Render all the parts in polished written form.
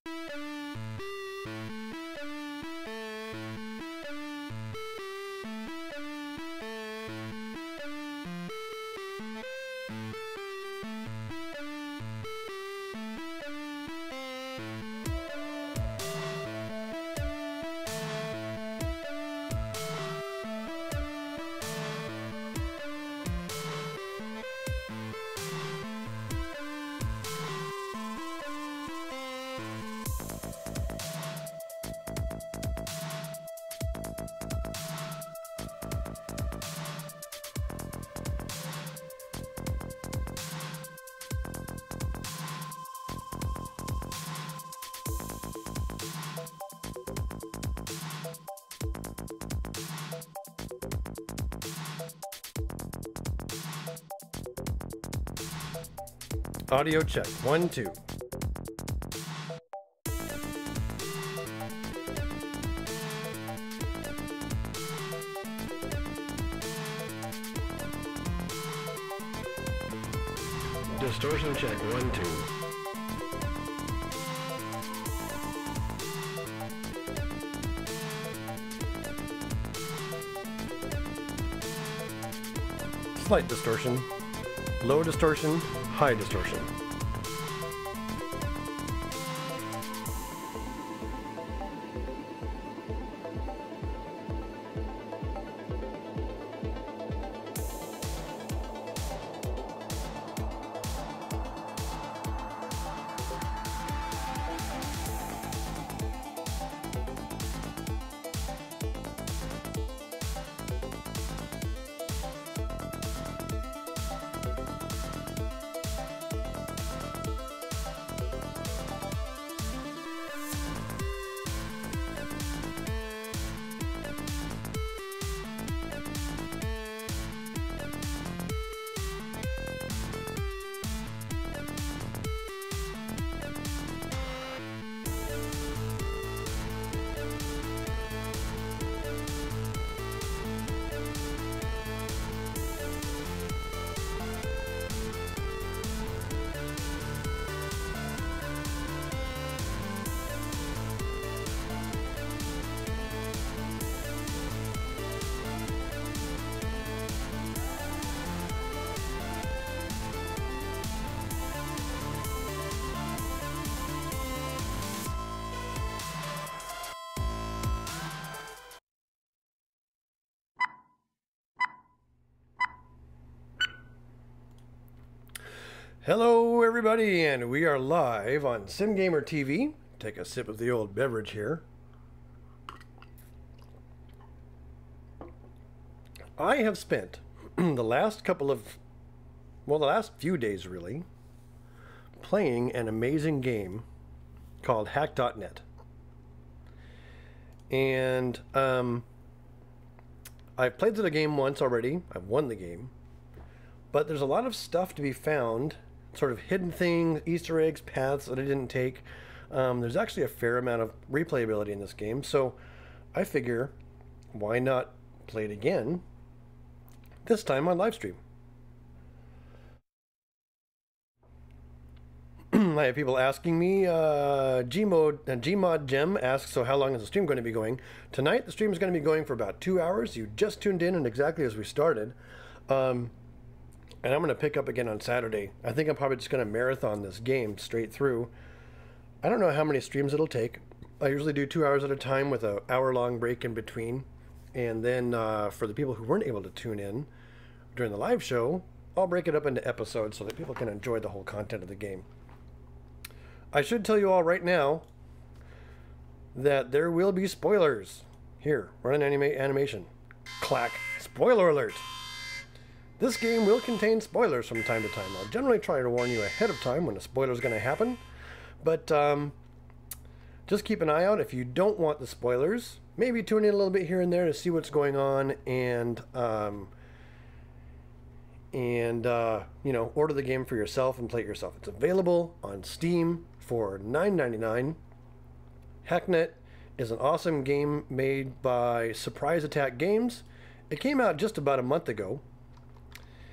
Audio check. 1, 2. Distortion check. 1, 2. Slight distortion. Low distortion. High distortion. Hello everybody, and we are live on SimGamer TV. Take a sip of the old beverage here. I have spent the last few days really, playing an amazing game called Hacknet. And I've played through the game once already. I've won the game. But there's a lot of stuff to be found, sort of hidden things, Easter eggs, paths that I didn't take. There's actually a fair amount of replayability in this game, so I figure, why not play it again, this time on live stream. I have people asking me, Gmod Gem asks, so how long is the stream going to be going? Tonight, the stream is going to be going for about 2 hours. You just tuned in, and exactly as we started. And I'm going to pick up again on Saturday. I think I'm probably just going to marathon this game straight through. I don't know how many streams it'll take. I usually do 2 hours at a time with an hour-long break in between. And then for the people who weren't able to tune in during the live show, I'll break it up into episodes so that people can enjoy the whole content of the game. I should tell you all right now that there will be spoilers. Here, run an animation. Clack. Spoiler alert. This game will contain spoilers from time to time. I'll generally try to warn you ahead of time when a spoiler is going to happen. But just keep an eye out if you don't want the spoilers. Maybe tune in a little bit here and there to see what's going on, and you know, order the game for yourself and play it yourself. It's available on Steam for $9.99. Hacknet is an awesome game made by Surprise Attack Games. It came out just about a month ago.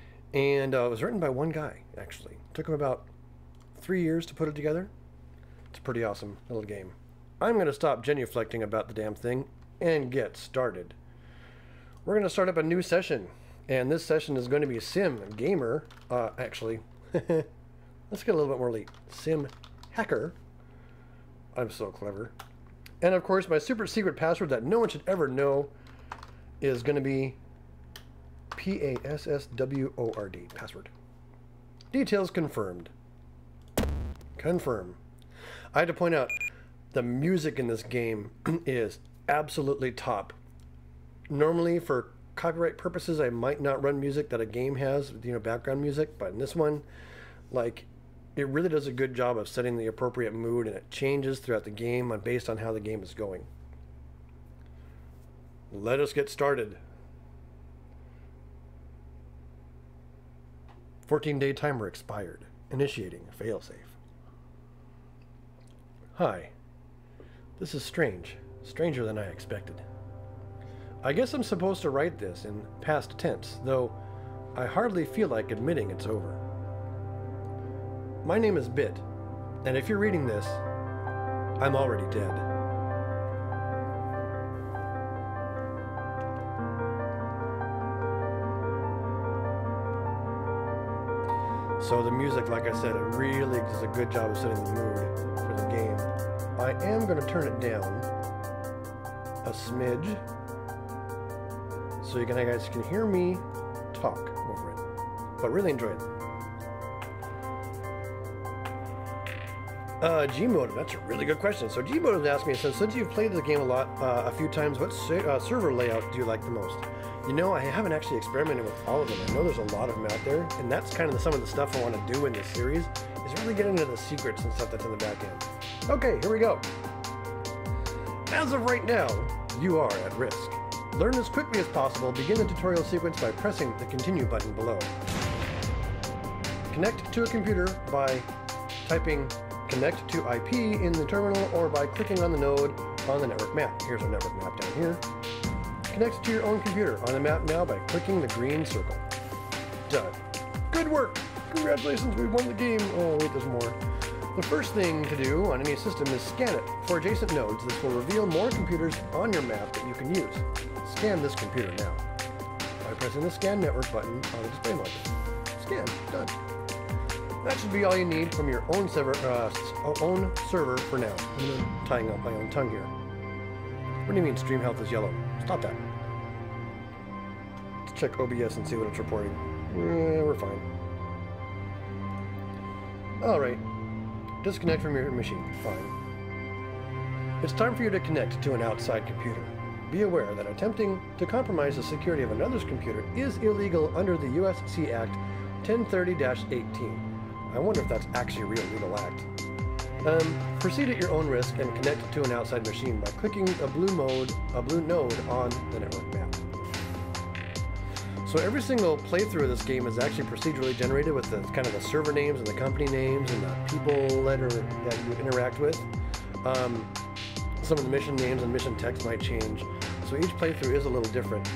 And it was written by one guy, actually. It took him about 3 years to put it together. It's a pretty awesome little game. I'm going to stop genuflecting about the damn thing and get started. We're going to start up a new session, and this session is going to be Sim Gamer. Actually, let's get a little bit more elite. Sim Hacker. I'm so clever. And of course, my super secret password that no one should ever know is going to be PASSWORD. Password. Details confirmed. Confirm. I had to point out the music in this game is absolutely top. Normally, for copyright purposes, I might not run music that a game has, you know, background music, but in this one, like, it really does a good job of setting the appropriate mood, and it changes throughout the game based on how the game is going. Let us get started. 14-day timer expired. Initiating failsafe. Hi. This is strange. Stranger than I expected. I guess I'm supposed to write this in past tense, though I hardly feel like admitting it's over. My name is Bit, and if you're reading this, I'm already dead. So the music, like I said, it really does a good job of setting the mood for the game. I am going to turn it down a smidge so you guys can hear me talk over it, but really enjoy it. Gmode, that's a really good question. So Gmode has asked me, so since you've played the game a few times, what server layout do you like the most? You know, I haven't actually experimented with all of them. I know there's a lot of them out there, and that's kind of some of the stuff I want to do in this series, is really get into the secrets and stuff that's in the back end. Okay, here we go. As of right now, you are at risk. Learn as quickly as possible. Begin the tutorial sequence by pressing the continue button below. Connect to a computer by typing connect to IP in the terminal or by clicking on the node on the network map. Here's our network map down here. Connect to your own computer on the map now by clicking the green circle. Done. Good work! Congratulations, we won the game! Oh wait, there's more. The first thing to do on any system is scan it for adjacent nodes. This will reveal more computers on your map that you can use. Scan this computer now by pressing the scan network button on the display module. Scan. Done. That should be all you need from your own server for now. I'm tying up my own tongue here. What do you mean stream health is yellow? Stop that. Let's check OBS and see what it's reporting. We're fine. Alright. Disconnect from your machine. Fine. It's time for you to connect to an outside computer. Be aware that attempting to compromise the security of another's computer is illegal under the USC Act 1030-18. I wonder if that's actually a real legal act. Proceed at your own risk and connect to an outside machine by clicking a blue node on the network map. So every single playthrough of this game is actually procedurally generated with the kind of the server names and the company names and the people that you interact with. Some of the mission names and mission text might change, so each playthrough is a little different.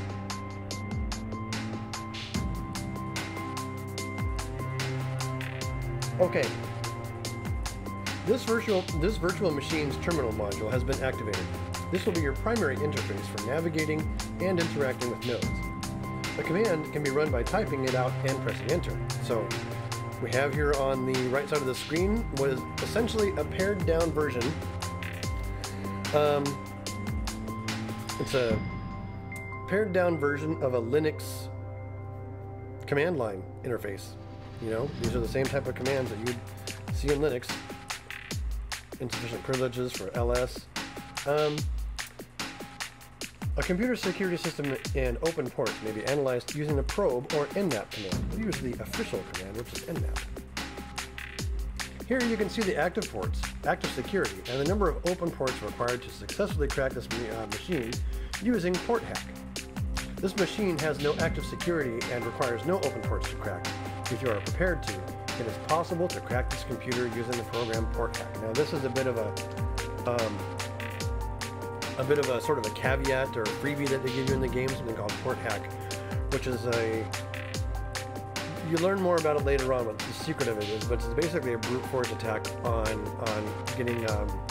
Okay. This virtual machine's terminal module has been activated. This will be your primary interface for navigating and interacting with nodes. The command can be run by typing it out and pressing enter. So we have here on the right side of the screen what is essentially a pared down version. It's a pared down version of a Linux command line interface. You know, these are the same type of commands that you'd see in Linux. Insufficient privileges for LS. A computer security system and open ports may be analyzed using a probe or nmap command. We use the official command, which is nmap. Here you can see the active ports, active security, and the number of open ports required to successfully crack this machine using port hack. This machine has no active security and requires no open ports to crack. If you are prepared to, it is possible to crack this computer using the program port hack. Now this is a bit of a sort of a caveat or a freebie that they give you in the game, something called port hack, which is You learn more about it later on, what the secret of it is, but it's basically a brute force attack on getting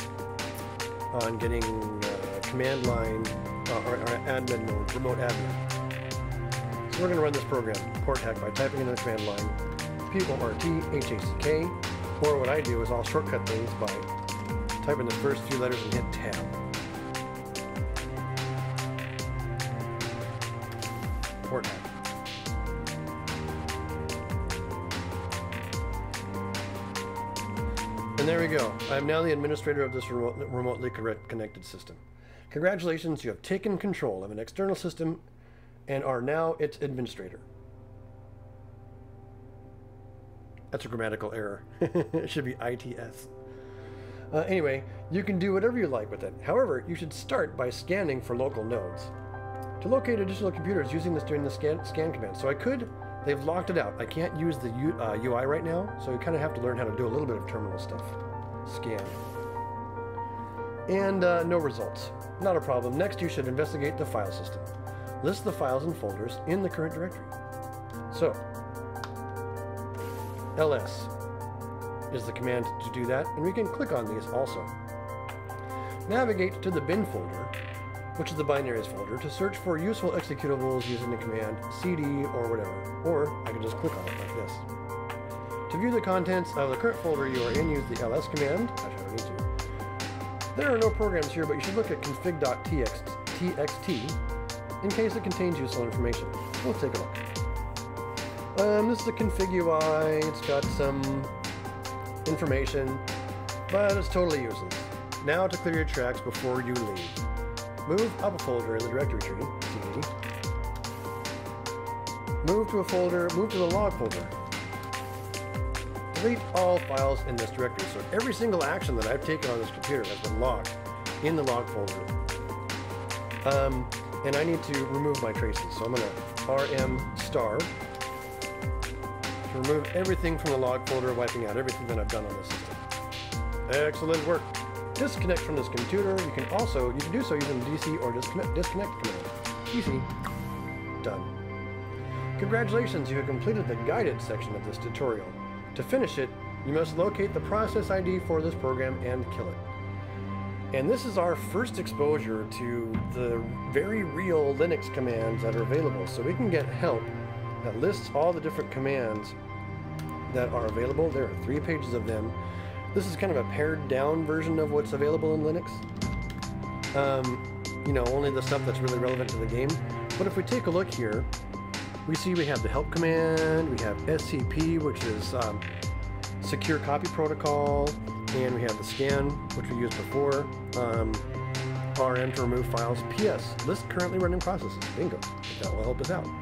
command line or admin mode, remote admin. So we're going to run this program, port hack, by typing in the command line PORT-HACK, or what I do is I'll shortcut things by typing the first few letters and hit tab. Port hack. And there we go. I am now the administrator of this remotely connected system. Congratulations, you have taken control of an external system and are now its administrator. That's a grammatical error. It should be ITS. Anyway, you can do whatever you like with it. However, you should start by scanning for local nodes. To locate additional computers using this during the scan command. So they've locked it out. I can't use the UI right now, so you kind of have to learn how to do a little bit of terminal stuff. Scan. And no results. Not a problem. Next, you should investigate the file system. List the files and folders in the current directory. So, ls is the command to do that, and we can click on these also. Navigate to the bin folder, which is the binaries folder, to search for useful executables using the command cd or whatever, or I can just click on it like this. To view the contents of the current folder you are in, use the ls command. Actually, I don't need to. There are no programs here, but you should look at config.txt in case it contains useful information. Let's take a look. This is the config UI. It's got some information, but it's totally useless. Now to clear your tracks before you leave. Move up a folder in the directory tree, CD. Move to the log folder. Delete all files in this directory. So every single action that I've taken on this computer has been logged in the log folder. And I need to remove my traces. So I'm going to rm star to remove everything from the log folder, wiping out everything that I've done on this system. Excellent work. Disconnect from this computer. You can do so using DC or disconnect command. DC. Done. Congratulations, you have completed the guided section of this tutorial. To finish it, you must locate the process ID for this program and kill it. And this is our first exposure to the very real Linux commands that are available. So we can get help that lists all the different commands that are available. There are 3 pages of them. This is kind of a pared down version of what's available in Linux. You know, only the stuff that's really relevant to the game. But if we take a look here, we see we have the help command, we have SCP, which is secure copy protocol, and we have the scan, which we used before, RM to remove files, PS, list currently running processes. Bingo, that will help us out.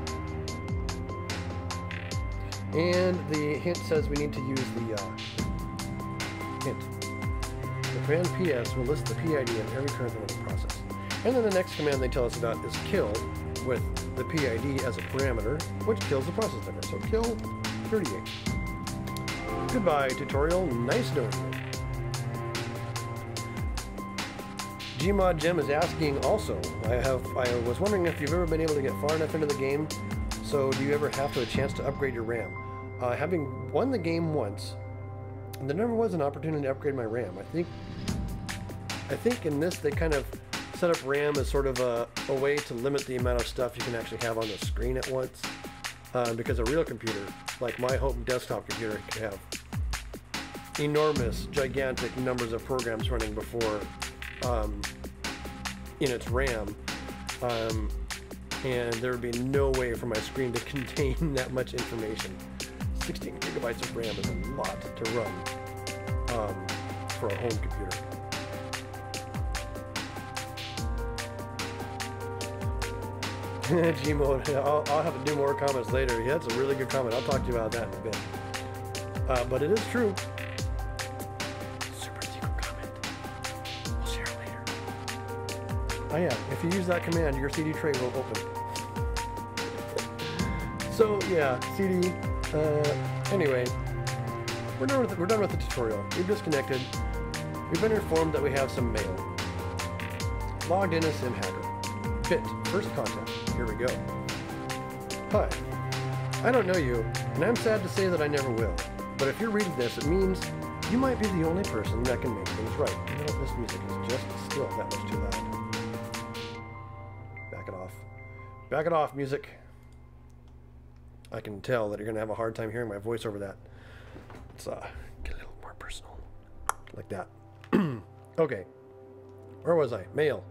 And the hint says we need to use the hint. The command PS will list the PID of every currently running process. And then the next command they tell us about is kill, with the PID as a parameter, which kills the process number. So kill 38. Goodbye, tutorial. Nice knowing you. Gmod Gem is asking also, I was wondering if you've ever been able to get far enough into the game, so do you ever have a chance to upgrade your RAM? Having won the game once, there never was an opportunity to upgrade my RAM. I think in this they kind of set up RAM as sort of a way to limit the amount of stuff you can actually have on the screen at once. Because a real computer, like my home desktop computer, can have enormous, gigantic numbers of programs running before in its RAM. And there would be no way for my screen to contain that much information. 16 gigabytes of RAM is a lot to run for a home computer. Gmode, I'll have to do more comments later. Yeah, that's a really good comment. I'll talk to you about that in a bit. But it is true. Super secret comment. We'll share it later. Oh yeah, if you use that command, your CD tray will open. So yeah, CD. Anyway, we're done with the tutorial. We've disconnected. We've been informed that we have some mail. Logged in as SimHacker. Bit, first contact. Here we go. Hi. I don't know you, And I'm sad to say that I never will. But if you're reading this, it means you might be the only person that can make things right. You know, this music is just still that much too loud. Back it off. Back it off, music. I can tell that you're going to have a hard time hearing my voice over that. Let's get a little more personal. Like that. Okay. Where was I? Mail.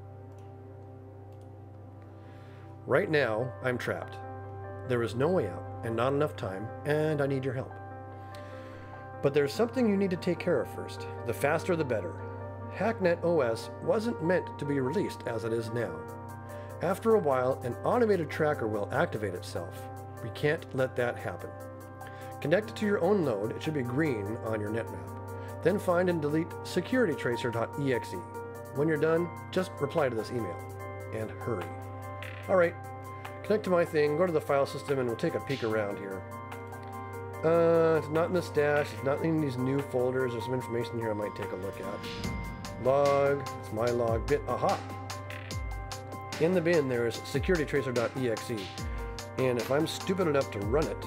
Right now, I'm trapped. There is no way out, and not enough time, and I need your help. But there's something you need to take care of first. The faster the better. Hacknet OS wasn't meant to be released as it is now. After a while, an automated tracker will activate itself. We can't let that happen. Connect it to your own node. It should be green on your netmap. Then find and delete securitytracer.exe. When you're done, just reply to this email. And hurry. Alright, connect to my thing, go to the file system, and we'll take a peek around here. It's not in the stash, it's not in these new folders. There's some information here I might take a look at. Log, it's my log bit, aha! In the bin there is securitytracer.exe, and if I'm stupid enough to run it,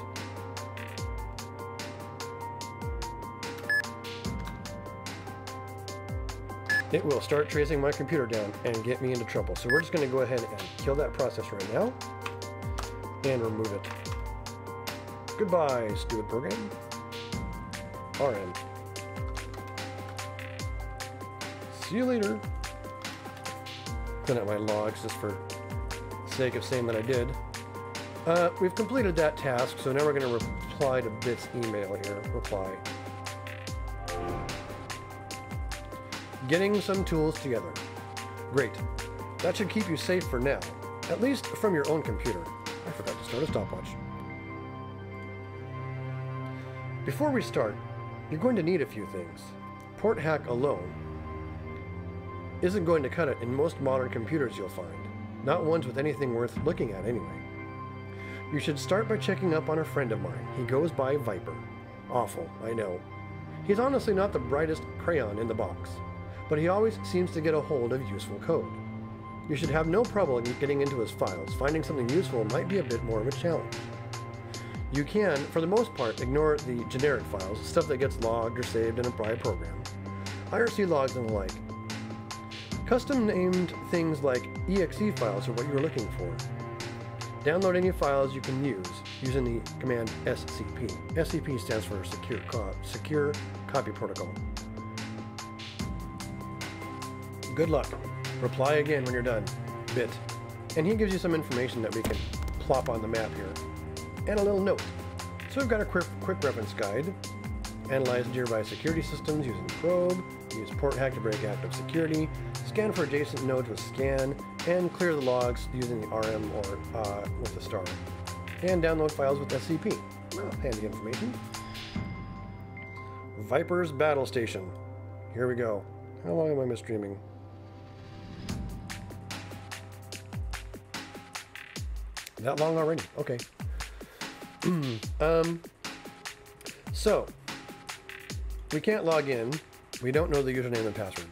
it will start tracing my computer down and get me into trouble. So we're just going to go ahead and kill that process right now and remove it. Goodbye, stupid program. RM. See you later. Clean out my logs just for the sake of saying that I did. We've completed that task, so now we're going to reply to Bit's email here. Reply. Getting some tools together. Great. That should keep you safe for now, at least from your own computer. I forgot to start a stopwatch. Before we start, you're going to need a few things. Port hack alone isn't going to cut it in most modern computers you'll find, not ones with anything worth looking at anyway. You should start by checking up on a friend of mine. He goes by Viper. Awful, I know. He's honestly not the brightest crayon in the box, but he always seems to get a hold of useful code. You should have no trouble getting into his files. Finding something useful might be a bit more of a challenge. You can, for the most part, ignore the generic files, stuff that gets logged or saved in a prior program, IRC logs and the like. Custom named things like exe files are what you're looking for. Download any files you can use using the command SCP. SCP stands for Secure Copy Protocol. Good luck. Reply again when you're done. Bit. And he gives you some information that we can plop on the map here. And a little note. So we've got a quick reference guide. Analyze nearby security systems using probe. Use port hack to break active security. Scan for adjacent nodes with scan. And clear the logs using the RM or with the star. And download files with SCP. Well, handy information. Viper's Battle Station. Here we go. How long am I misstreaming? That long already? Okay. So, we can't log in. We don't know the username and password.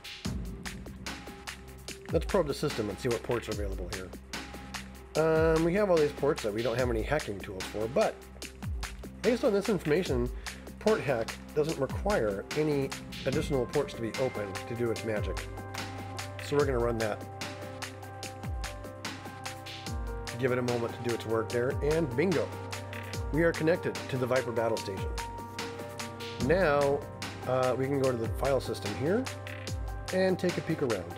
Let's probe the system and see what ports are available here. We have all these ports that we don't have any hacking tools for, but based on this information, port hack doesn't require any additional ports to be open to do its magic. So we're going to run that. Give it a moment to do its work there, and bingo! We are connected to the Viper Battle Station. Now, we can go to the file system here and take a peek around.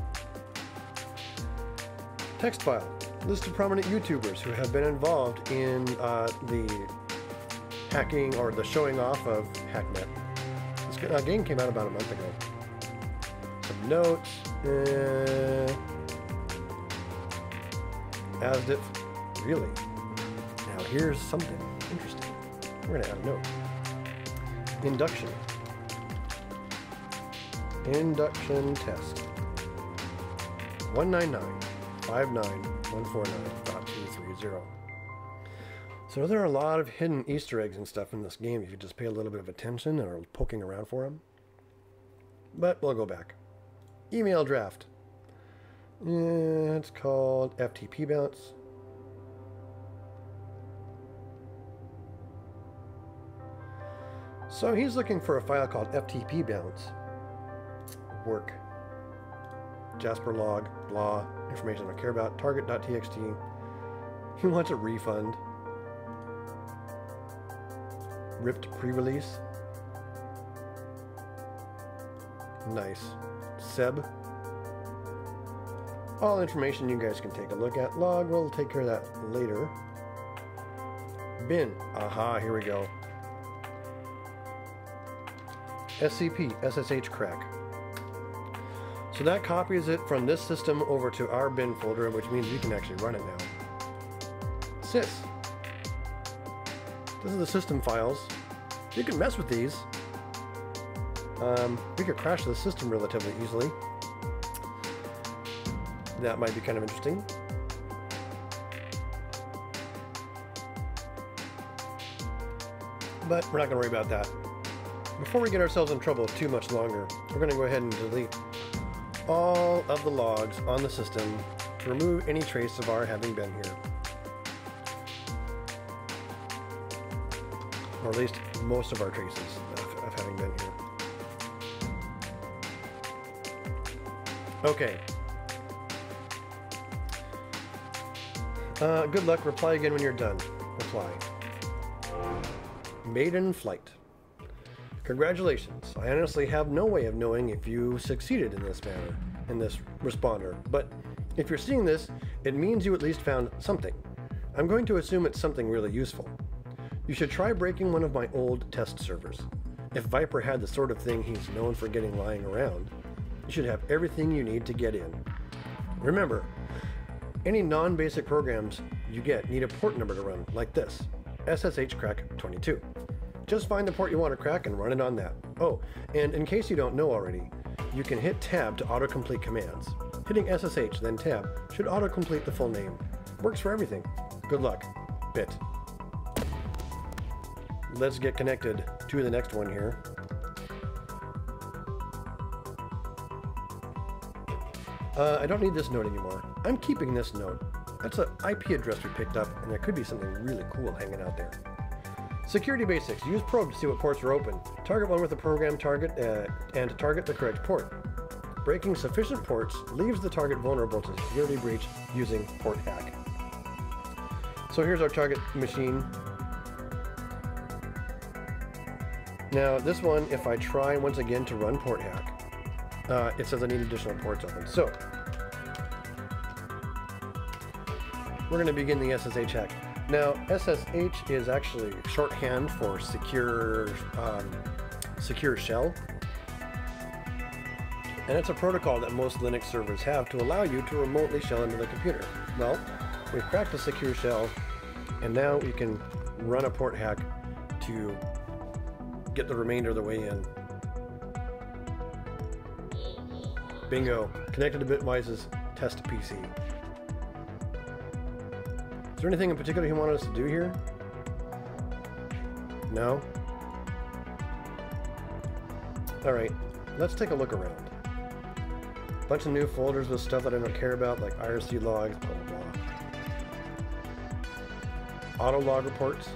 Text file. List of prominent YouTubers who have been involved in the hacking or the showing off of Hacknet. This game came out about a month ago. Some notes. As if, really? Now here's something interesting. We're going to add a note. Induction. Induction test. 199.59149.230. So there are a lot of hidden Easter eggs and stuff in this game if you just pay a little bit of attention or poking around for them. But we'll go back. Email draft. It's called FTP bounce. So he's looking for a file called FTP bounce. Work. Jasper log, blah, information I don't care about, target.txt. He wants a refund. Ripped pre-release. Nice. Seb. All information you guys can take a look at. Log, we'll take care of that later. Bin. Aha, here we go. SCP, SSH crack. So that copies it from this system over to our bin folder, which means we can actually run it now. Sys. This is the system files. You can mess with these. We could crash the system relatively easily. That might be kind of interesting. But we're not going to worry about that. Before we get ourselves in trouble too much longer, we're going to go ahead and delete all of the logs on the system to remove any trace of our having been here. Or at least most of our traces of having been here. Okay. Good luck. Reply again when you're done. Reply. Maiden flight. Congratulations. I honestly have no way of knowing if you succeeded in this manner, in this responder, but if you're seeing this, it means you at least found something. I'm going to assume it's something really useful. You should try breaking one of my old test servers. If Viper had the sort of thing he's known for getting lying around, you should have everything you need to get in. Remember, any non-basic programs you get need a port number to run, like this, SSH crack 22. Just find the port you want to crack and run it on that. Oh, and in case you don't know already, you can hit tab to autocomplete commands. Hitting SSH, then tab, should autocomplete the full name. Works for everything. Good luck. Bit. Let's get connected to the next one here. I don't need this note anymore. I'm keeping this note. That's an IP address we picked up, and there could be something really cool hanging out there. Security basics. Use probe to see what ports are open. Target one with a program target and target the correct port. Breaking sufficient ports leaves the target vulnerable to security breach using port hack. So here's our target machine. Now this one, if I try once again to run port hack, it says I need additional ports open. So we're going to begin the SSH hack. Now, SSH is actually shorthand for secure shell, and it's a protocol that most Linux servers have to allow you to remotely shell into the computer. Well, we've cracked a secure shell, and now we can run a port hack to get the remainder of the way in. Bingo! Connected to Bitwise's test PC. Is there anything in particular you wanted us to do here? No? Alright, let's take a look around. Bunch of new folders with stuff that I don't care about, like IRC logs, blah blah blah. Auto log reports.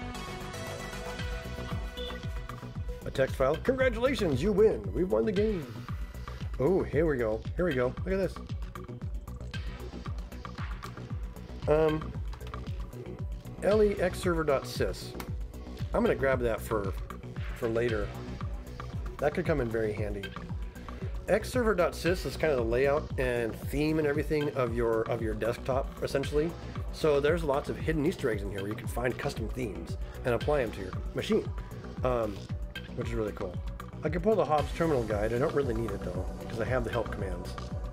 A text file. Congratulations, you win! We've won the game! Oh, here we go. Here we go. Look at this. lexserver.sys. I'm going to grab that for later. That could come in very handy. Xserver.sys is kind of the layout and theme and everything of your desktop, essentially. So there's lots of hidden Easter eggs in here where you can find custom themes and apply them to your machine, which is really cool. I can pull the Hobbs terminal guide. I don't really need it though, because I have the help commands.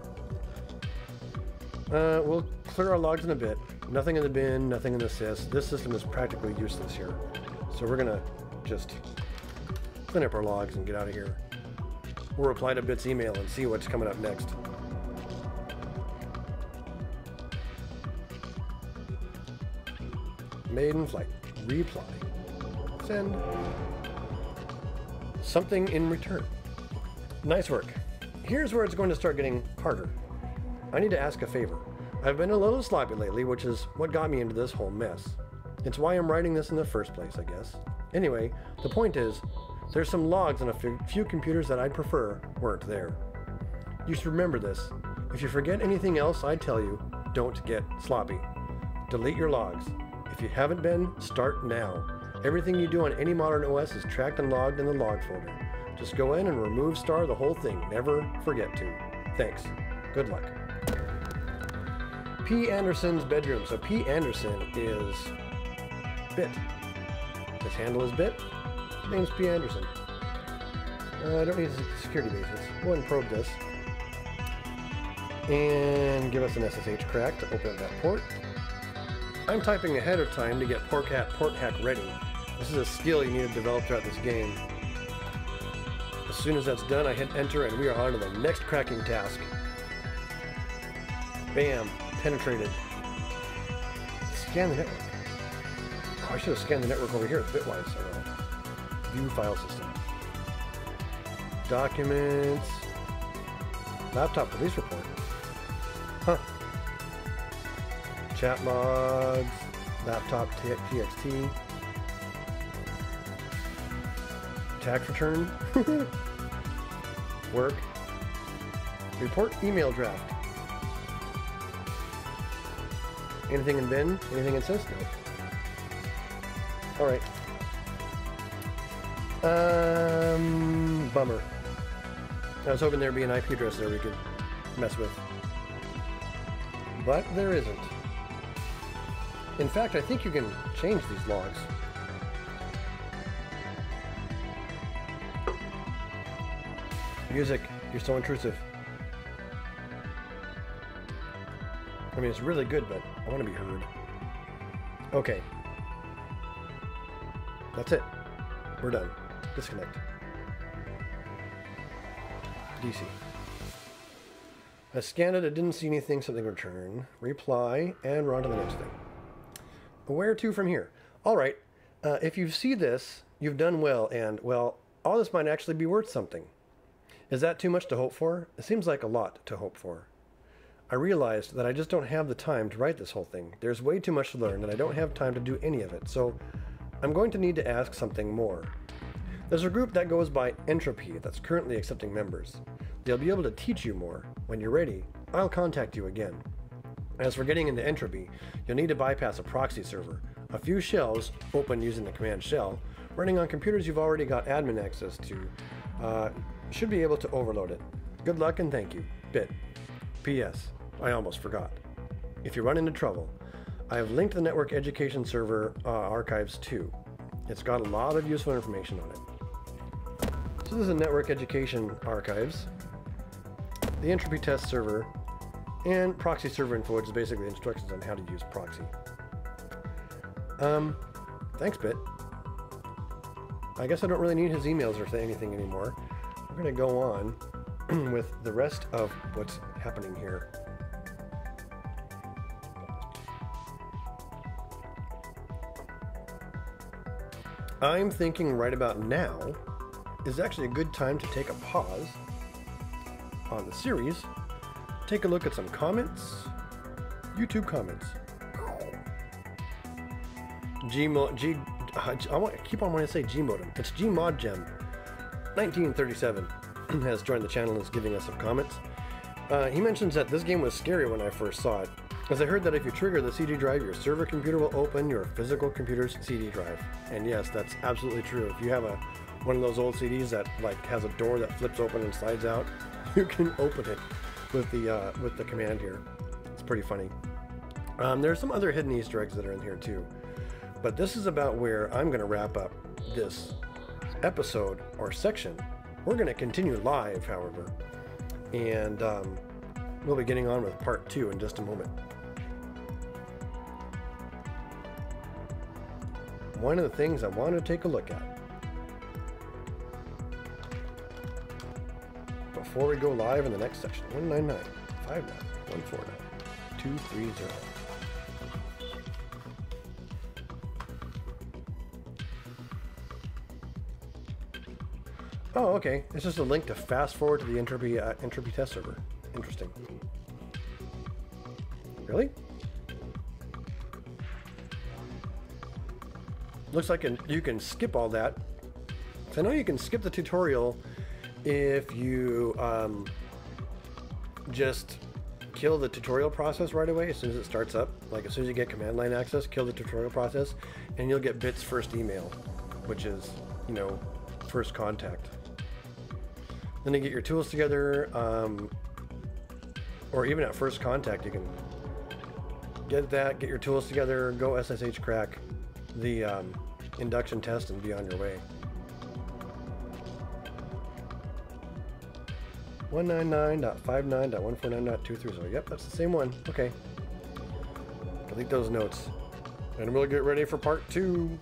We'll clear our logs in a bit. Nothing in the bin, nothing in the sys. This system is practically useless here. So we're gonna just clean up our logs and get out of here. We'll reply to Bit's email and see what's coming up next. Maiden flight. Reply. Send. Something in return. Nice work. Here's where it's going to start getting harder. I need to ask a favor. I've been a little sloppy lately, which is what got me into this whole mess. It's why I'm writing this in the first place, I guess. Anyway, the point is, There's some logs on a few computers that I'd prefer weren't there. You should remember this. If you forget anything else I tell you, don't get sloppy. Delete your logs. If you haven't been, start now. Everything you do on any modern OS is tracked and logged in the log folder. Just go in and remove star the whole thing. Never forget to. Thanks. Good luck. P. Anderson's bedroom. So P. Anderson is Bit. His handle is Bit. His name's P. Anderson. I don't need a security basis. Go ahead and probe this. And give us an SSH crack to open up that port. I'm typing ahead of time to get port hack ready. This is a skill you need to develop throughout this game. As soon as that's done, I hit enter and we are on to the next cracking task. Bam. Penetrated. Scan the network. Oh, I should have scanned the network over here with Bitwise. View file system. Documents. Laptop police report. Huh. Chat logs. Laptop TXT. Tax return. Work. Report email draft. Anything in bin? Anything in sys? No. Alright. Bummer. I was hoping there'd be an IP address there we could mess with. But there isn't. In fact, I think you can change these logs. Music, you're so intrusive. I mean, it's really good, but I want to be heard. Okay. That's it. We're done. Disconnect. DC. I scanned it, I didn't see anything, something return. Reply, and we're on to the next thing. Where to from here? Alright, if you see this, you've done well, and, well, all this might actually be worth something. Is that too much to hope for? It seems like a lot to hope for. I realized that I just don't have the time to write this whole thing. There's way too much to learn, and I don't have time to do any of it, so I'm going to need to ask something more. There's a group that goes by Entropy that's currently accepting members. They'll be able to teach you more. When you're ready, I'll contact you again. As for getting into Entropy, you'll need to bypass a proxy server. A few shells, open using the command shell, running on computers you've already got admin access to, should be able to overload it. Good luck and thank you. Bit. P.S. I almost forgot. If you run into trouble, I have linked the network education server archives too. It's got a lot of useful information on it. So this is a network education archives, the entropy test server, and proxy server info, which is basically instructions on how to use proxy. Thanks, Bit. I guess I don't really need his emails or anything anymore. We're going to go on with the rest of what's happening here. I'm thinking right about now is actually a good time to take a pause on the series, take a look at some comments, YouTube comments. I keep on wanting to say Gmodem. It's Gmodgem, 1937, has joined the channel and is giving us some comments. He mentions that this game was scary when I first saw it, as I heard that if you trigger the CD drive, your server computer will open your physical computer's CD drive. And yes, that's absolutely true. If you have one of those old CDs that has a door that flips open and slides out, you can open it with the command here. It's pretty funny. There's some other hidden Easter eggs that are in here too. But this is about where I'm going to wrap up this episode or section. We're going to continue live, however, and we'll be getting on with part 2 in just a moment. One of the things I want to take a look at before we go live in the next section, 199 59 149 230. Oh, okay. It's just a link to fast forward to the entropy test server. Interesting. Really? Looks like you can skip all that So I know you can skip the tutorial if you just kill the tutorial process right away as soon as it starts up. Like as soon as you get command line access, kill the tutorial process, and you'll get Bit's first email, which is, you know, first contact. Then you get your tools together, or even at first contact, you can get that, get your tools together, go SSH crack the induction test, and be on your way. 199.59.149.230. Yep, that's the same one. Okay. Delete those notes. And we'll get ready for part 2.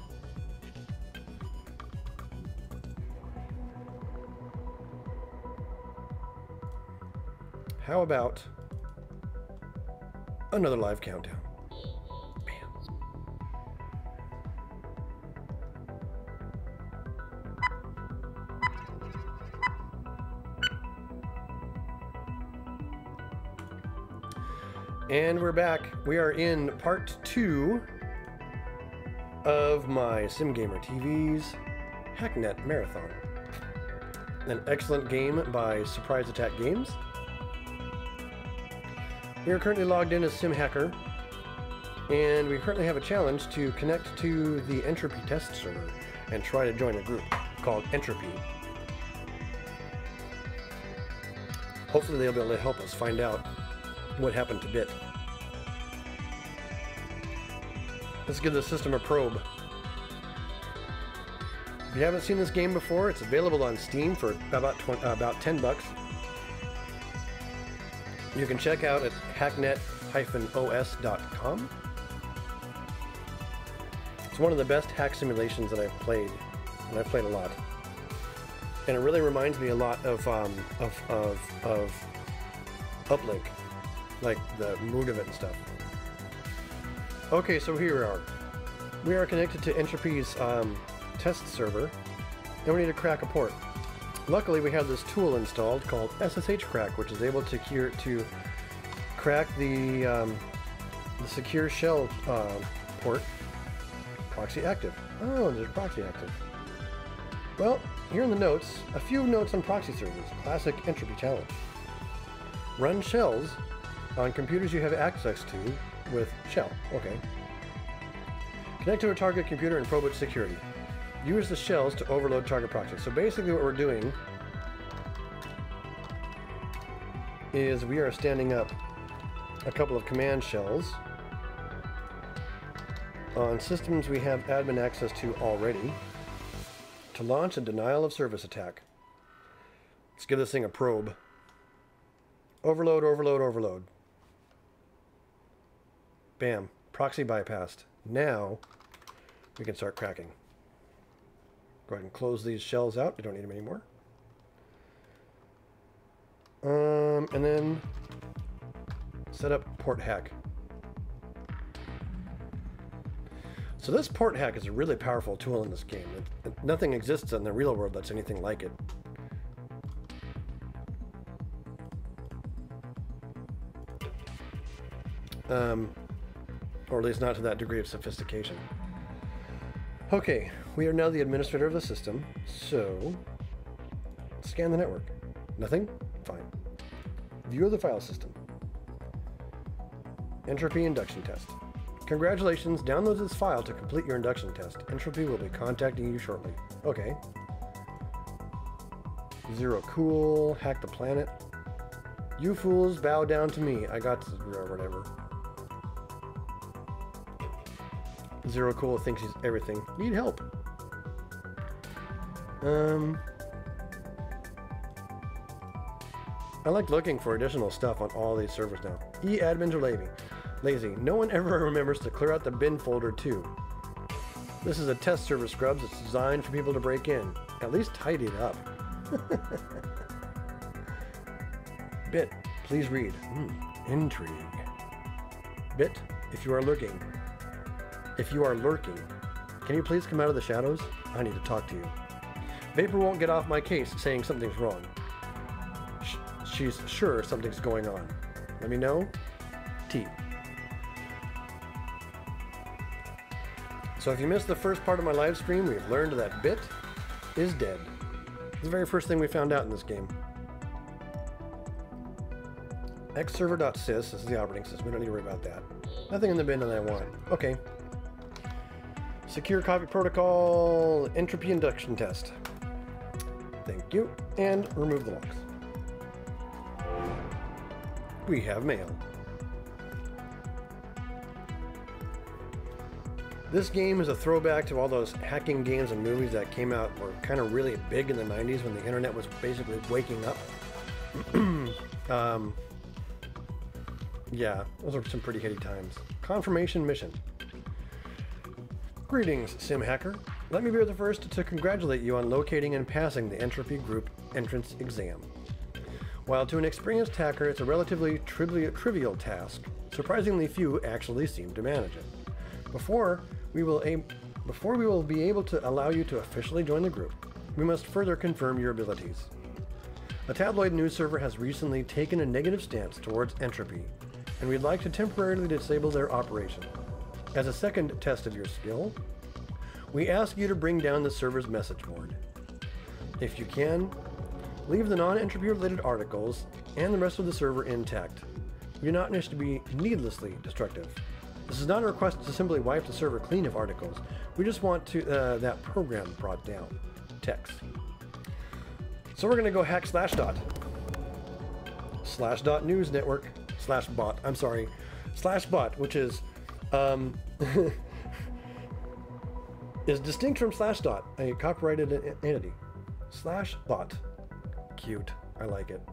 How about another live countdown? Bam. And we're back. We are in part 2 of my SimGamer TV's Hacknet Marathon. An excellent game by Surprise Attack Games. We are currently logged in as SimHacker, and we currently have a challenge to connect to the Entropy test server and try to join a group called Entropy. Hopefully they'll be able to help us find out what happened to Bit. Let's give the system a probe. If you haven't seen this game before, it's available on Steam for about $10. You can check out at hacknet-os.com. It's one of the best hack simulations that I've played, and I've played a lot. And it really reminds me a lot of Uplink, like the mood of it and stuff. Okay, so here we are. We are connected to Entropy's test server, and we need to crack a port. Luckily, we have this tool installed called SSH Crack, which is able to crack the secure shell port. Proxy active. Oh, there's proxy active. Well, here in the notes, a few notes on proxy servers. Classic Entropy challenge. Run shells on computers you have access to with shell. Okay. Connect to a target computer and probe its security. Use the shells to overload target proxy. So basically what we're doing is we are standing up a couple of command shells on systems we have admin access to already to launch a denial of service attack. Let's give this thing a probe. Overload, overload, overload. Bam. Proxy bypassed. Now we can start cracking. Go ahead and close these shells out. We don't need them anymore. And then set up port hack. So this port hack is a really powerful tool in this game. Nothing exists in the real world that's anything like it. Or at least not to that degree of sophistication. Okay, we are now the administrator of the system, so scan the network. Nothing? Fine. View of the file system. Entropy induction test. Congratulations, download this file to complete your induction test. Entropy will be contacting you shortly. Okay. Zero cool, hack the planet. You fools, bow down to me. I got to, or whatever. Zero cool thinks he's everything. Need help. I like looking for additional stuff on all these servers now. E-admins are lazy. No one ever remembers to clear out the bin folder too. This is a test server, Scrubs. It's designed for people to break in. At least tidy it up. Bit, please read. Intrigue. Bit, if you are lurking, can you please come out of the shadows? I need to talk to you. Vapor won't get off my case saying something's wrong. She's sure something's going on. Let me know. T. So if you missed the first part of my live stream, we've learned that Bit is dead. It's the very first thing we found out in this game. Xserver.sys, this is the operating system, we don't need to worry about that. Nothing in the bin that I want. Okay. Secure copy protocol, entropy induction test. Thank you. And remove the locks. We have mail. This game is a throwback to all those hacking games and movies that came out, were kind of really big in the 90s when the internet was basically waking up. Yeah, those are some pretty heady times. Confirmation mission. Greetings, Sim Hacker. Let me be the first to congratulate you on locating and passing the Entropy Group entrance exam. While to an experienced hacker it's a relatively trivial task, surprisingly few actually seem to manage it. Before we will be able to allow you to officially join the group, we must further confirm your abilities. A tabloid news server has recently taken a negative stance towards Entropy, and we'd like to temporarily disable their operation. As a second test of your skill, we ask you to bring down the server's message board. If you can, leave the non-entropy related articles and the rest of the server intact. We do not wish to be needlessly destructive. This is not a request to simply wipe the server clean of articles. We just want to that program brought down. Text. So we're going to go hack /dot. /dot news network /bot. I'm sorry. /bot, which is is distinct from /dot, a copyrighted entity. /bot. Cute. I like it.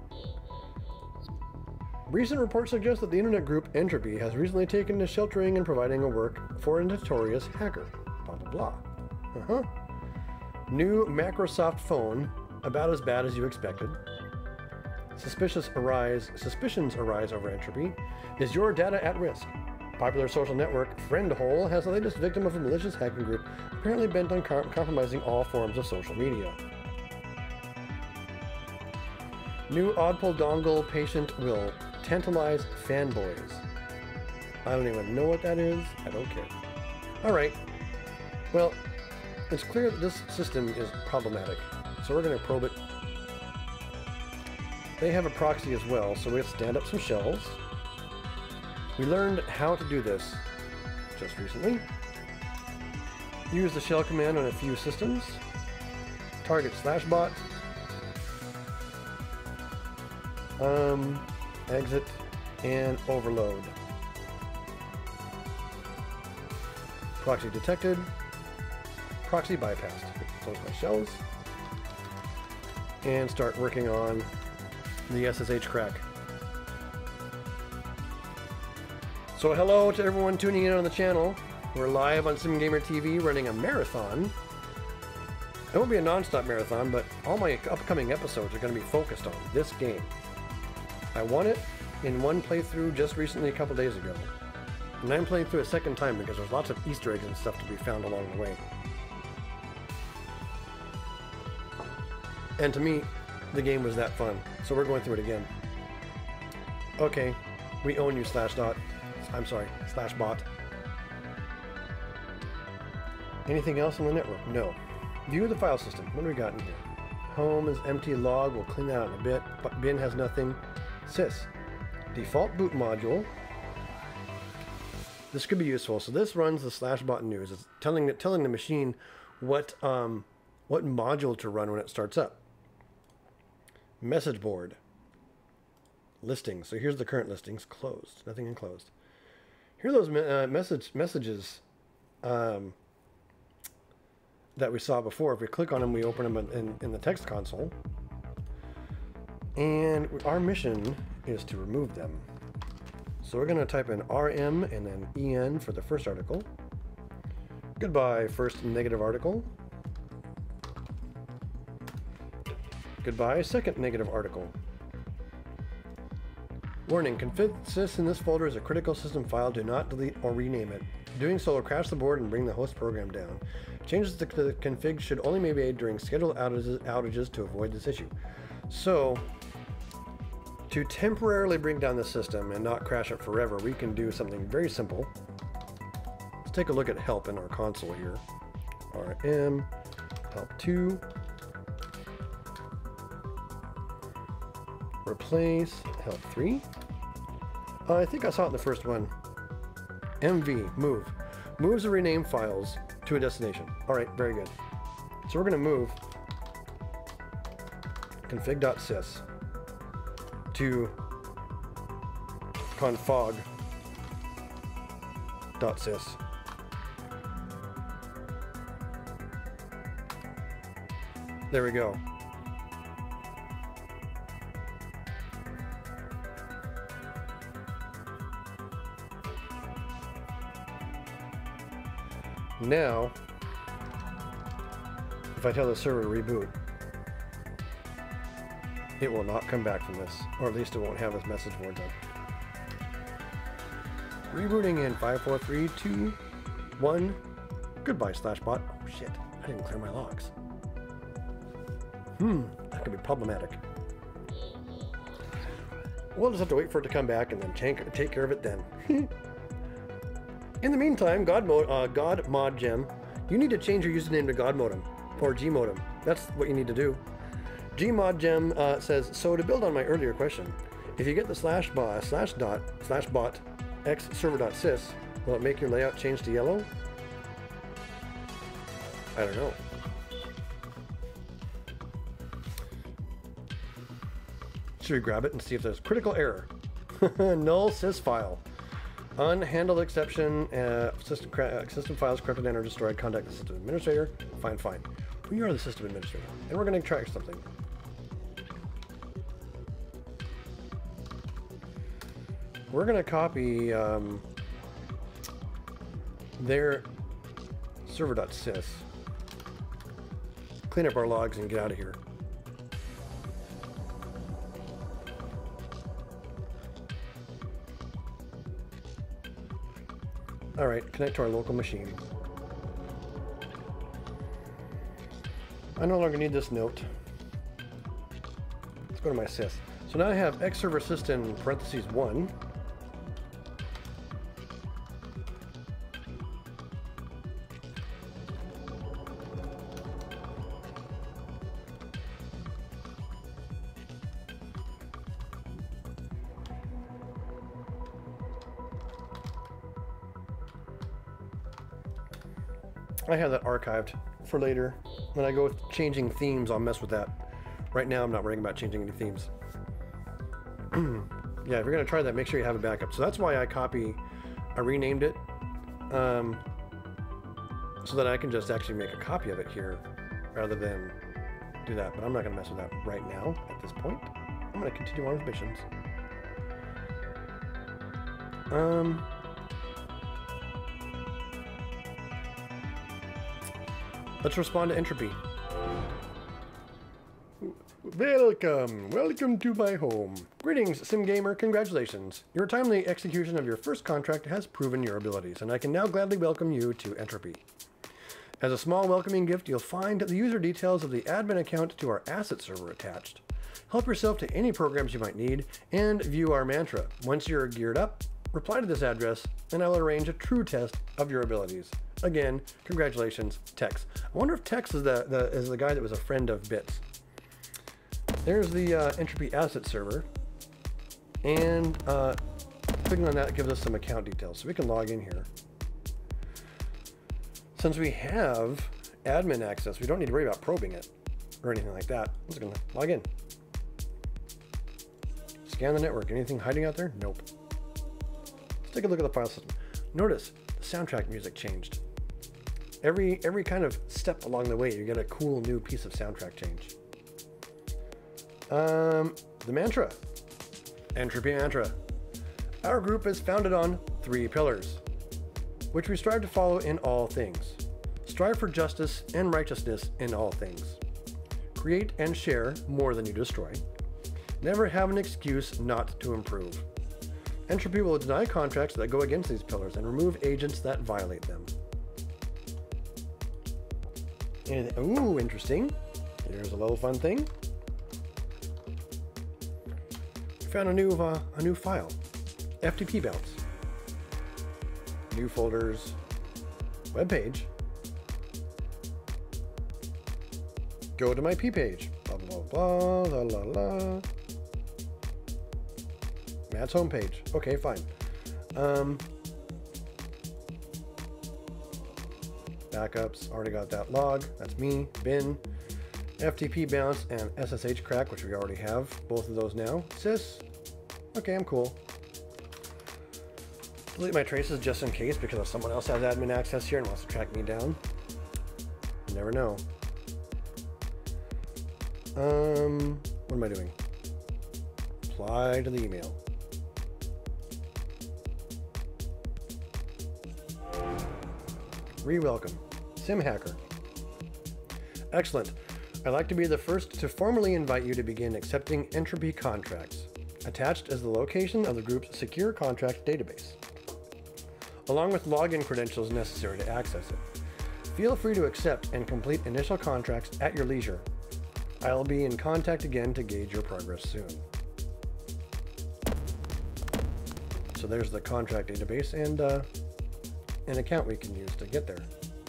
Recent reports suggest that the internet group Entropy has recently taken to sheltering and providing a work for a notorious hacker. Blah blah blah. New Microsoft phone, about as bad as you expected. Suspicions arise over Entropy. Is your data at risk? Popular social network Friendhole has the latest victim of a malicious hacking group, apparently bent on compromising all forms of social media. New Oddpull dongle patient will tantalize fanboys. I don't even know what that is. I don't care. Alright. Well, it's clear that this system is problematic, so we're going to probe it. They have a proxy as well, so we have to stand up some shells. We learned how to do this just recently. Use the shell command on a few systems. Target /bot. Exit and overload. Proxy detected. Proxy bypassed. Close my shells. And start working on the SSH crack. So hello to everyone tuning in on the channel. We're live on SimGamer TV running a marathon. It won't be a non-stop marathon, but all my upcoming episodes are going to be focused on this game. I won it in one playthrough just recently a couple days ago. And I'm playing through a second time because there's lots of Easter eggs and stuff to be found along the way. And to me, the game was that fun. So we're going through it again. Okay, we own you /dot. I'm sorry, /bot. Anything else on the network? No. View the file system. What do we got in here? Home is empty log. We'll clean that out in a bit. Bin has nothing. Sys. Default boot module. This could be useful. So this runs the /bot news. It's telling the machine what module to run when it starts up. Message board. Listings. So here's the current listings. Closed. Nothing enclosed. Here are those messages that we saw before. If we click on them, we open them in the text console. And our mission is to remove them. So we're going to type in RM and then EN for the first article. Goodbye, first negative article. Goodbye, second negative article. Warning, config sys in this folder is a critical system file. Do not delete or rename it. Doing so will crash the board and bring the host program down. Changes to the config should only be made during scheduled outages to avoid this issue. So, to temporarily bring down the system and not crash it forever, we can do something very simple. Let's take a look at help in our console here. RM help 2. Replace help 3. I think I saw it in the first one. MV, move. Moves the renamed files to a destination. All right, very good. So we're going to move config.sys to confog.sys. There we go. Now, if I tell the server to reboot, it will not come back from this, or at least it won't have this message board done. Rebooting in 5, 4, 3, 2, 1. Goodbye, /bot. Oh shit, I didn't clear my logs. That could be problematic. We'll just have to wait for it to come back and then take care of it then. In the meantime, God Mod Gem, you need to change your username to God Modem or Gmodem. That's what you need to do. Gmod Gem says, so to build on my earlier question, if you get the /bot x server.sys, will it make your layout change to yellow? I don't know. Should we grab it and see if there's critical error? Null sys file. Unhandled exception. System files corrupted and or destroyed. Contact the system administrator. Fine. We are the system administrator. And we're going to track something. We're going to copy their server.sys. Clean up our logs and get out of here. All right, connect to our local machine. I no longer need this note. Let's go to my sys. So now I have X server system parentheses 1. I have that archived for later. When I go with changing themes, I'll mess with that. Right now, I'm not worrying about changing any themes. Yeah, if you're going to try that, make sure you have a backup. So that's why I renamed it, so that I can just actually make a copy of it here, rather than do that. But I'm not going to mess with that right now, at this point. I'm going to continue on with missions. Let's respond to entropy. Welcome to my home. Greetings, Sim Gamer. Congratulations. Your timely execution of your first contract has proven your abilities, and I can now gladly welcome you to Entropy. As a small welcoming gift, you'll find the user details of the admin account to our asset server attached. Help yourself to any programs you might need, and view our mantra. Once you're geared up, reply to this address, and I will arrange a true test of your abilities. Again, congratulations, Tex. I wonder if Tex is the guy that was a friend of Bits. There's the Entropy Asset Server, and clicking on that gives us some account details, so we can log in here. Since we have admin access, we don't need to worry about probing it or anything like that. I'm just going to log in. Scan the network. Anything hiding out there? Nope. Let's take a look at the file system. Notice the soundtrack music changed. Every kind of step along the way, you get a cool new piece of soundtrack change. The mantra. Entropy mantra. Our group is founded on 3 pillars, which we strive to follow in all things. Strive for justice and righteousness in all things. Create and share more than you destroy. Never have an excuse not to improve. Entropy will deny contracts that go against these pillars and remove agents that violate them. And, ooh, interesting. Here's a little fun thing. Found a new file. FTP bounce. New folders. Web page. Go to my P page. Blah, blah, blah, la, la, la. Matt's homepage. Okay, fine. Backups. Already got that log. That's me. Bin. FTP bounce and SSH crack, which we already have. Both of those now. Sys. Okay, I'm cool. Delete my traces just in case, because if someone else has admin access here and wants to track me down. You never know. What am I doing? Reply to the email. Re-welcome. Sim Hacker. Excellent. I'd like to be the first to formally invite you to begin accepting entropy contracts. Attached is the location of the group's secure contract database, along with login credentials necessary to access it. Feel free to accept and complete initial contracts at your leisure. I'll be in contact again to gauge your progress soon. So there's the contract database and an account we can use to get there.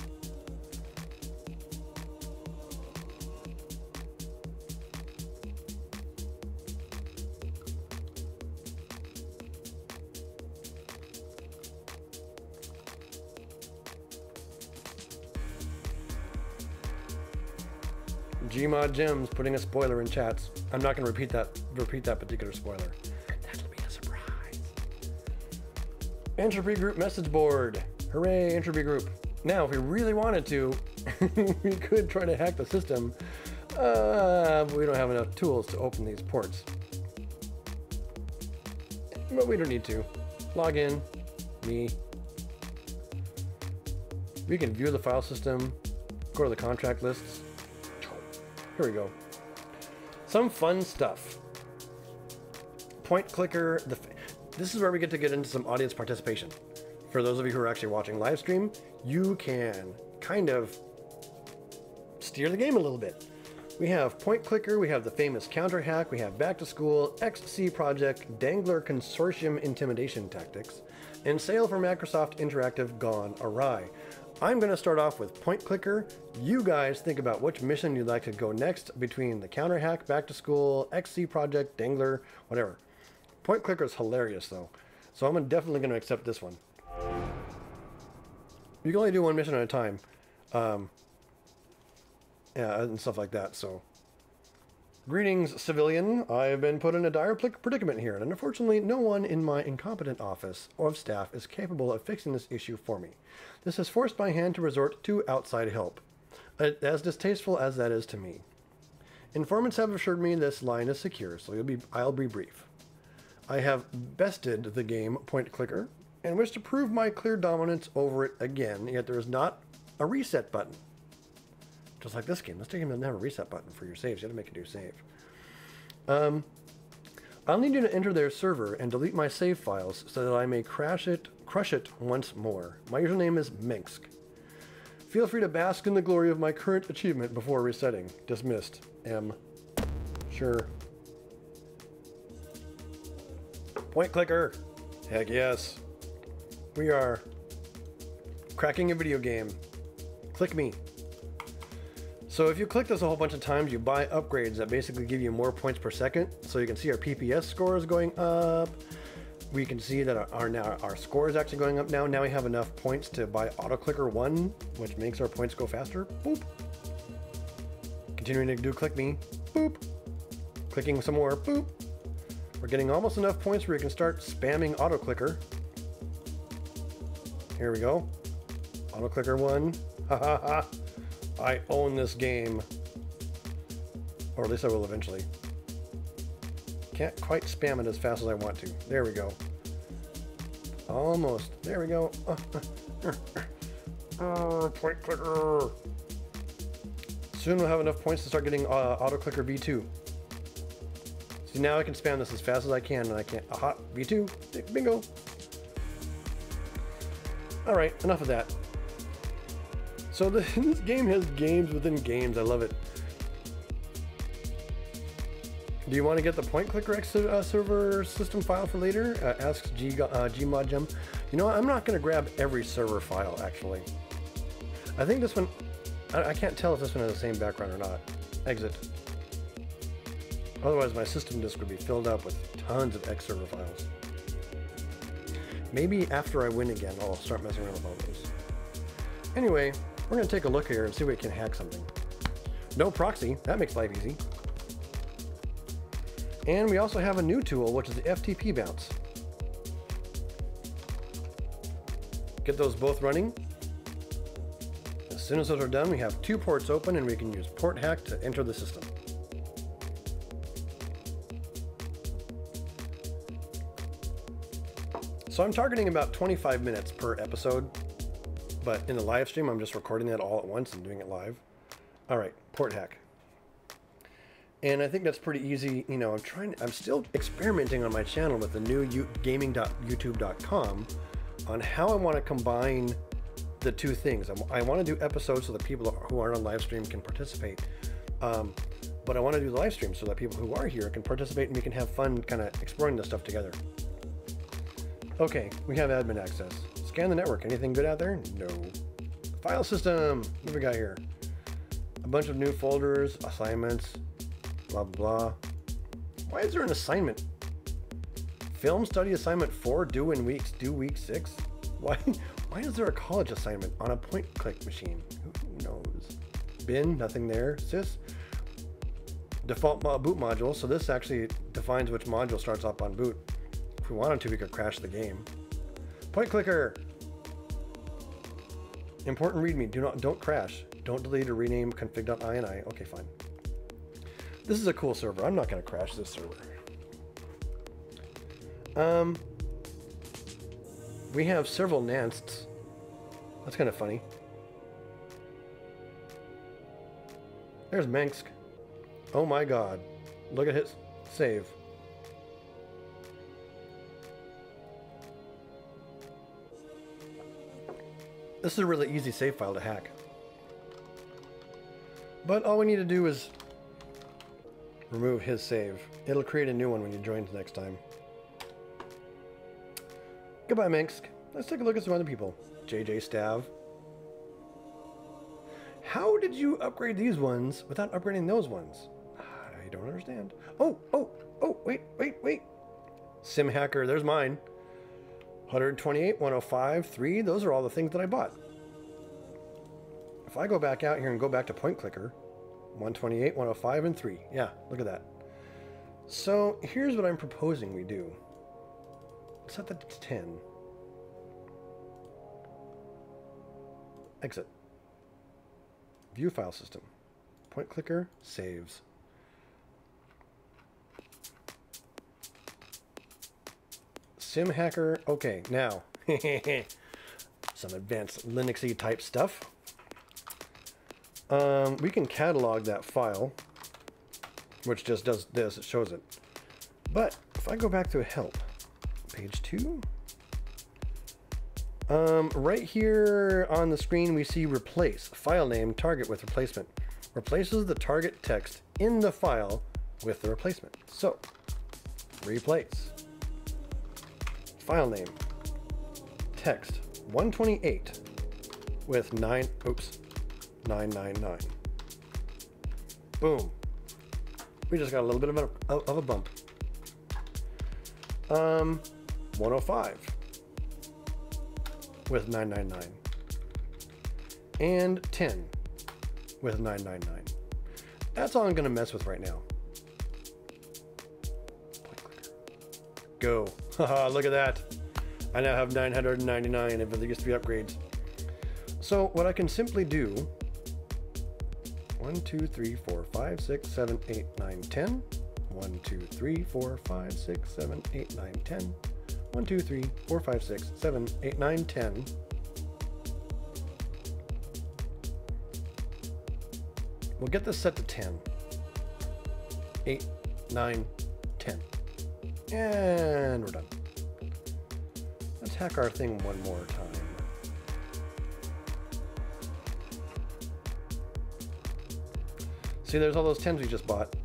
Gmod Gems putting a spoiler in chats. I'm not going to repeat that particular spoiler. That'll be a surprise. Entropy group message board. Hooray, entropy group. Now, if we really wanted to, we could try to hack the system, but we don't have enough tools to open these ports. But we don't need to. Log in. Me. We can view the file system. Go to the contract lists. Here we go. Some fun stuff. Point clicker. This is where we get into some audience participation. For those of you who are actually watching live stream, you can kind of steer the game a little bit. We have point clicker, we have the famous counter hack, we have back to school, XC project, Dangler consortium intimidation tactics, and sale for Microsoft Interactive gone awry. I'm going to start off with point clicker. You guys think about which mission you'd like to go next between the counter hack, back to school, XC project, Dangler, whatever. Point clicker is hilarious though, so I'm definitely going to accept this one. You can only do one mission at a time, yeah, and stuff like that. So, greetings, civilian. I have been put in a dire predicament here, and unfortunately, no one in my incompetent office or of staff is capable of fixing this issue for me. This has forced my hand to resort to outside help, as distasteful as that is to me. Informants have assured me this line is secure, so I'll be brief. I have bested the game point clicker and wish to prove my clear dominance over it again, yet there is not a reset button. Just like this game. This game doesn't have a reset button for your saves. You have to make a new save. I'll need you to enter their server and delete my save files so that I may crush it once more. My username is Minsk. Feel free to bask in the glory of my current achievement before resetting. Dismissed. M. Sure. Point clicker. Heck yes. We are cracking a video game. Click me. So if you click this a whole bunch of times, you buy upgrades that basically give you more points per second. So you can see our PPS score is going up. We can see that our score is actually going up now. Now we have enough points to buy auto clicker 1, which makes our points go faster. Boop. Continuing to do click me. Boop. Clicking some more. Boop. We're getting almost enough points where you can start spamming auto clicker. Here we go. Auto clicker 1. Ha ha ha. I own this game. Or at least I will eventually. Can't quite spam it as fast as I want to. There we go. Almost. There we go. Point clicker. Soon we'll have enough points to start getting auto clicker V2. See, now I can spam this as fast as I can, and I can't. Aha, V2. Bingo. Alright, enough of that. So this game has games within games. I love it. Do you want to get the point clicker server system file for later? Asks Gmod Gem. You know what? I'm not going to grab every server file, actually. I think this one... I can't tell if this one has the same background or not. Exit. Otherwise, my system disk would be filled up with tons of X server files. Maybe after I win again, I'll start messing around with all those. Anyway, we're going to take a look here and see if we can hack something. No proxy. That makes life easy. And we also have a new tool, which is the FTP bounce. Get those both running. As soon as those are done, we have 2 ports open and we can use port hack to enter the system. So I'm targeting about 25 minutes per episode, but in the live stream, I'm just recording that all at once and doing it live. All right, port hack. And I think that's pretty easy. You know, I'm still experimenting on my channel with the new gaming.youtube.com on how I want to combine the two things. I want to do episodes so that people who aren't on live stream can participate. But I want to do the live stream so that people who are here can participate and we can have fun kind of exploring this stuff together. Okay, we have admin access. Scan the network. Anything good out there? No. File system. What do we got here? A bunch of new folders, assignments, blah, blah, blah. Why is there an assignment? Film study assignment 4 due week 6? Why is there a college assignment on a point-click machine? Who knows? Bin, nothing there. Sys. Default boot module. So this actually defines which module starts up on boot. If we wanted to, we could crash the game. Point clicker. Important readme. Don't crash. Don't delete or rename config.ini. Okay, fine. This is a cool server. I'm not going to crash this server. We have several nansts. That's kind of funny. There's Minsk. Oh my god. Look at his save. This is a really easy save file to hack. But all we need to do is remove his save. It'll create a new one when you join next time. Goodbye, Minsk. Let's take a look at some other people. JJ Stav. How did you upgrade these ones without upgrading those ones? I don't understand. Oh, wait. Sim Hacker, there's mine. 128, 105, 3, those are all the things that I bought. If I go back out here and go back to Point Clicker, 128, 105, and 3. Yeah, look at that. So here's what I'm proposing we do. Set that to 10. Exit. View file system. Point Clicker, saves. Sim Hacker, okay, now, some advanced Linuxy type stuff. We can catalog that file, which just does this, it shows it. But if I go back to help, page 2, right here on the screen we see replace, file name, target with replacement. Replaces the target text in the file with the replacement. So, replace. File name, text 128 with 999. Boom. We just got a little bit of a bump. 105 with 999. And 10 with 999. That's all I'm going to mess with right now. Go. Haha, look at that. I now have 999 if there used to be upgrades. So what I can simply do, 1, 2, 3, 4, 5, 6, 7, 8, 9, 10. 1, 2, 3, 4, 5, 6, 7, 8, 9, 10. 1, 2, 3, 4, 5, 6, 7, 8, 9, 10. We'll get this set to 10. 8, 9, 10. And we're done. Let's hack our thing one more time. See, there's all those 10s we just bought.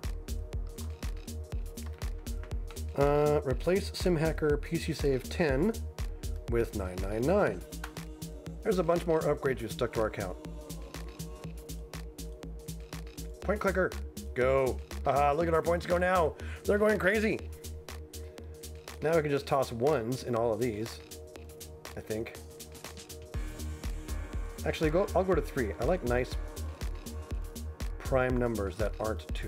Replace SimHacker PC Save 10 with 999. There's a bunch more upgrades we stuck to our account. Point clicker. Go. Haha, look at our points go now. They're going crazy. Now we can just toss ones in all of these, I think. Actually, I'll go to 3. I like nice prime numbers that aren't 2.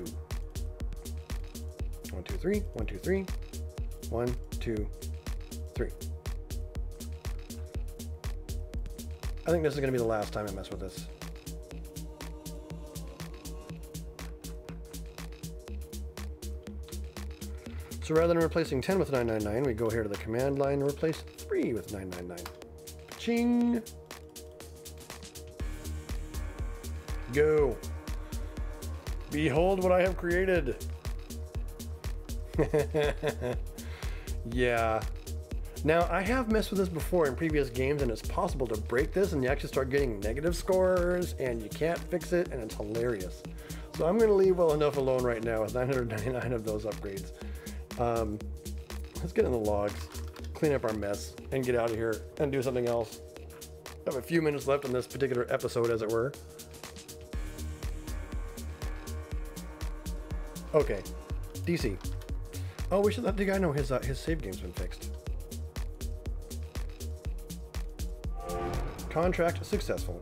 1, 2, 3. 1, 2, 3. 1, 2, 3. I think this is going to be the last time I mess with this. So rather than replacing 10 with 999, we go here to the command line and replace 3 with 999. Ching! Go! Behold what I have created! Yeah. Now, I have messed with this before in previous games, and it's possible to break this and you actually start getting negative scores and you can't fix it, and it's hilarious. So I'm going to leave well enough alone right now with 999 of those upgrades. Let's get in the logs, clean up our mess, and get out of here and do something else. I have a few minutes left in this particular episode, as it were. Okay, DC. Oh, we should let the guy know his save game's been fixed. Contract successful.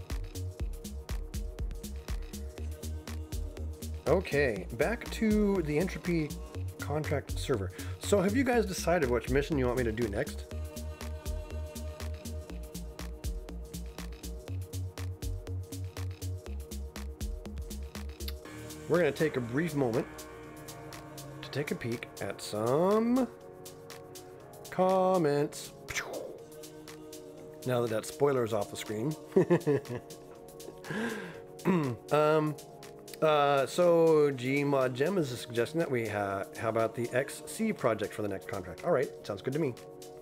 Okay, back to the entropy contract server. So have you guys decided which mission you want me to do next? We're going to take a brief moment to take a peek at some comments. Now that spoiler is off the screen. So Gmod Gem is suggesting that we how about the XC project for the next contract? All right, sounds good to me.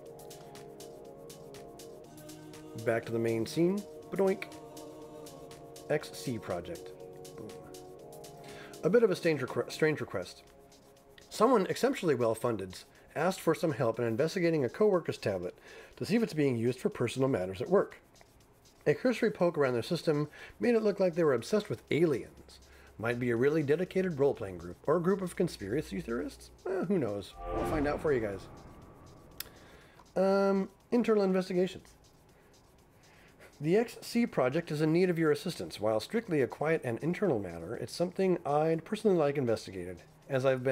Back to the main scene. Badoink. XC project. Boom. A bit of a strange request. Someone exceptionally well funded asked for some help in investigating a coworker's tablet to see if it's being used for personal matters at work. A cursory poke around their system made it look like they were obsessed with aliens. Might be a really dedicated role-playing group, or a group of conspiracy theorists? Who knows? We'll find out for you guys. Internal investigations. The XC project is in need of your assistance. While strictly a quiet and internal matter, it's something I'd personally like investigated, as I've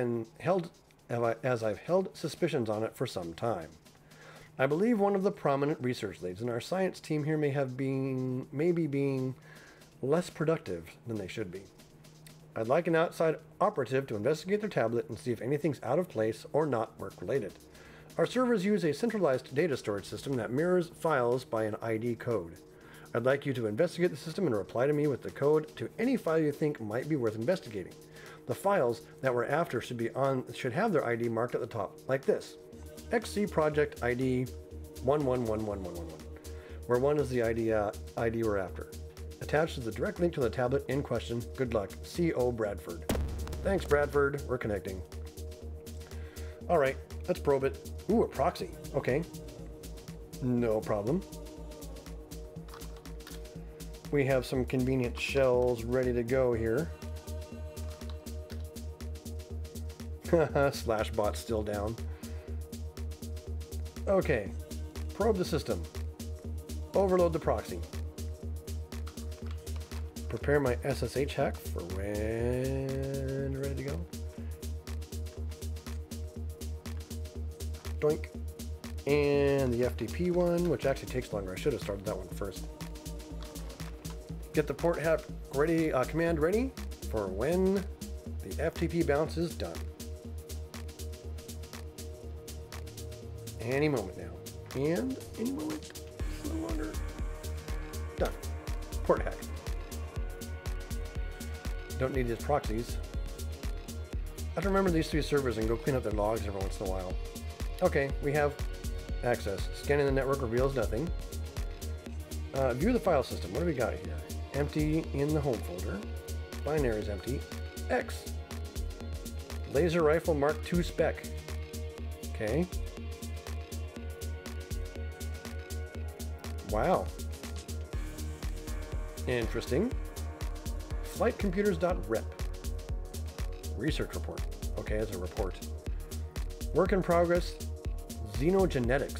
held suspicions on it for some time. I believe one of the prominent research leads in our science team here may be being less productive than they should be. I'd like an outside operative to investigate their tablet and see if anything's out of place or not work-related. Our servers use a centralized data storage system that mirrors files by an ID code. I'd like you to investigate the system and reply to me with the code to any file you think might be worth investigating. The files that we're after should have their ID marked at the top, like this. XC project ID 11111111, where 1 is the ID we're after. Attached is the direct link to the tablet in question. Good luck. C.O. Bradford. Thanks, Bradford. We're connecting. All right, let's probe it. Ooh, a proxy. Okay. No problem. We have some convenient shells ready to go here. Slashbot's still down. Okay. Probe the system. Overload the proxy. Prepare my SSH hack for when ready to go. Doink. And the FTP one, which actually takes longer. I should have started that one first. Get the port hack ready, command ready for when the FTP bounce is done. Any moment now. And any moment. It's no longer done. Port hack. Don't need these proxies. I have to remember these 3 servers and go clean up their logs every once in a while. Okay, we have access. Scanning the network reveals nothing. View the file system. What do we got here? Empty in the home folder. Binary is empty. X. Laser rifle Mark II spec. Okay. Wow. Interesting. flightcomputers.rep. Research report. Okay, it's a report. Work in progress, xenogenetics.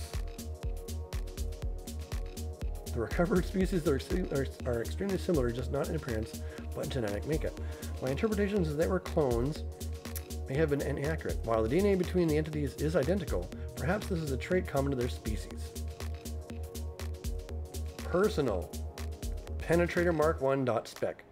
The recovered species are extremely similar, just not in appearance, but in genetic makeup. My interpretation is that they were clones may have been inaccurate. While the DNA between the entities is identical, perhaps this is a trait common to their species. Personal. Penetrator Mark 1.spec.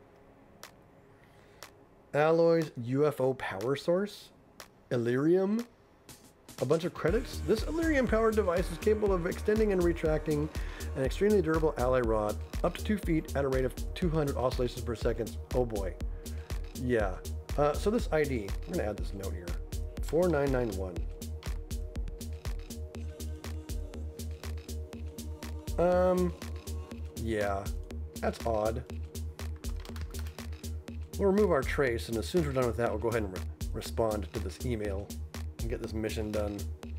Alloys UFO power source. Illyrium. A bunch of credits. This Illyrium powered device is capable of extending and retracting an extremely durable alloy rod up to 2 feet at a rate of 200 oscillations per second. Oh boy. Yeah. So this ID, I'm going to add this note here. 4991. Yeah, that's odd. We'll remove our trace, and as soon as we're done with that, we'll go ahead and respond to this email and get this mission done.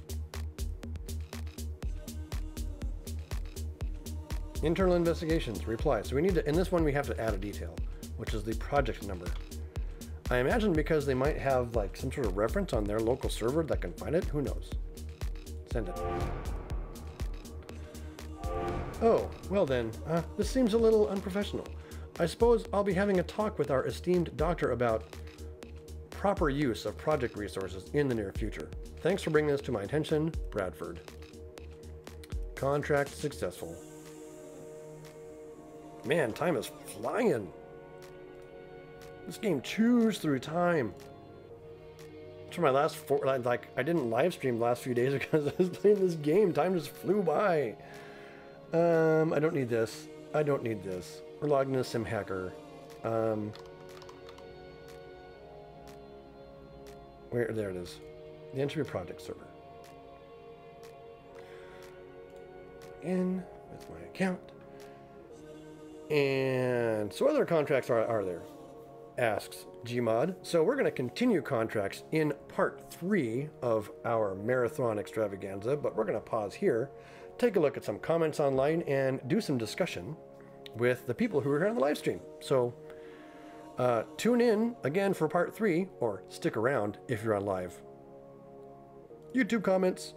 Internal investigations, reply. So we need to, in this one, we have to add a detail, which is the project number. I imagine because they might have like some sort of reference on their local server that can find it. Who knows? Send it. Oh, well then, this seems a little unprofessional. I suppose I'll be having a talk with our esteemed doctor about proper use of project resources in the near future. Thanks for bringing this to my attention, Bradford. Contract successful. Man, time is flying. This game chews through time. For my last I didn't live stream the last few days because I was playing this game. Time just flew by. I don't need this. I don't need this. We're logged into Sim Hacker. There it is. The entry project server. In with my account. And so other contracts are there? Asks Gmod. So we're going to continue contracts in part 3 of our marathon extravaganza, but we're going to pause here, take a look at some comments online, and do some discussion with the people who are here on the live stream. So tune in again for part 3, or stick around if you're on live. YouTube comments.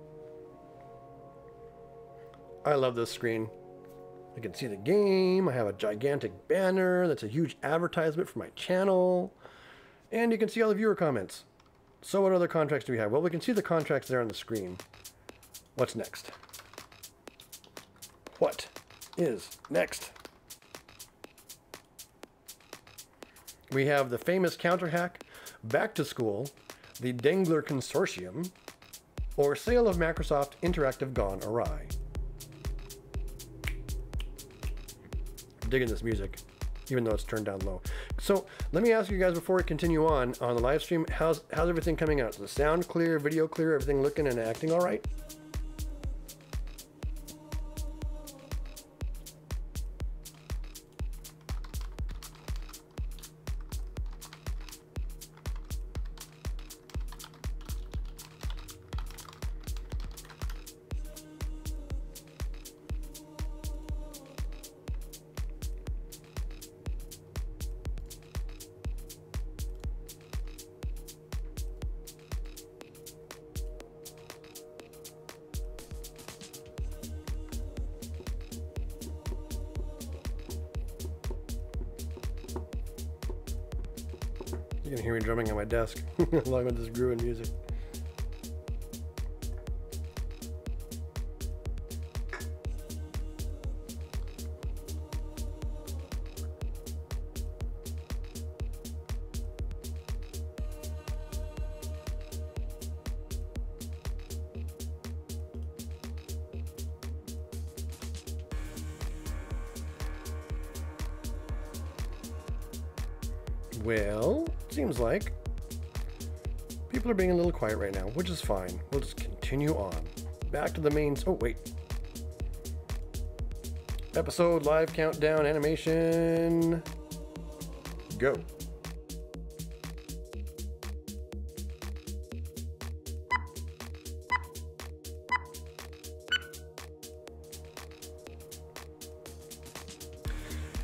I love this screen. I can see the game. I have a gigantic banner that's a huge advertisement for my channel. And you can see all the viewer comments. So what other contracts do we have? Well, we can see the contracts there on the screen. What's next? What is next? We have the famous counter hack, Back to School, the Dengler Consortium, or Sale of Microsoft Interactive Gone Awry. Digging this music, even though it's turned down low. So let me ask you guys before we continue on the live stream, how's everything coming out? Is the sound clear, video clear, everything looking and acting all right? You can hear me drumming on my desk along with this grooving music. Well, seems like people are being a little quiet right now, which is fine. We'll just continue on. Back to the main... Oh, wait. Episode, live countdown, animation. Go.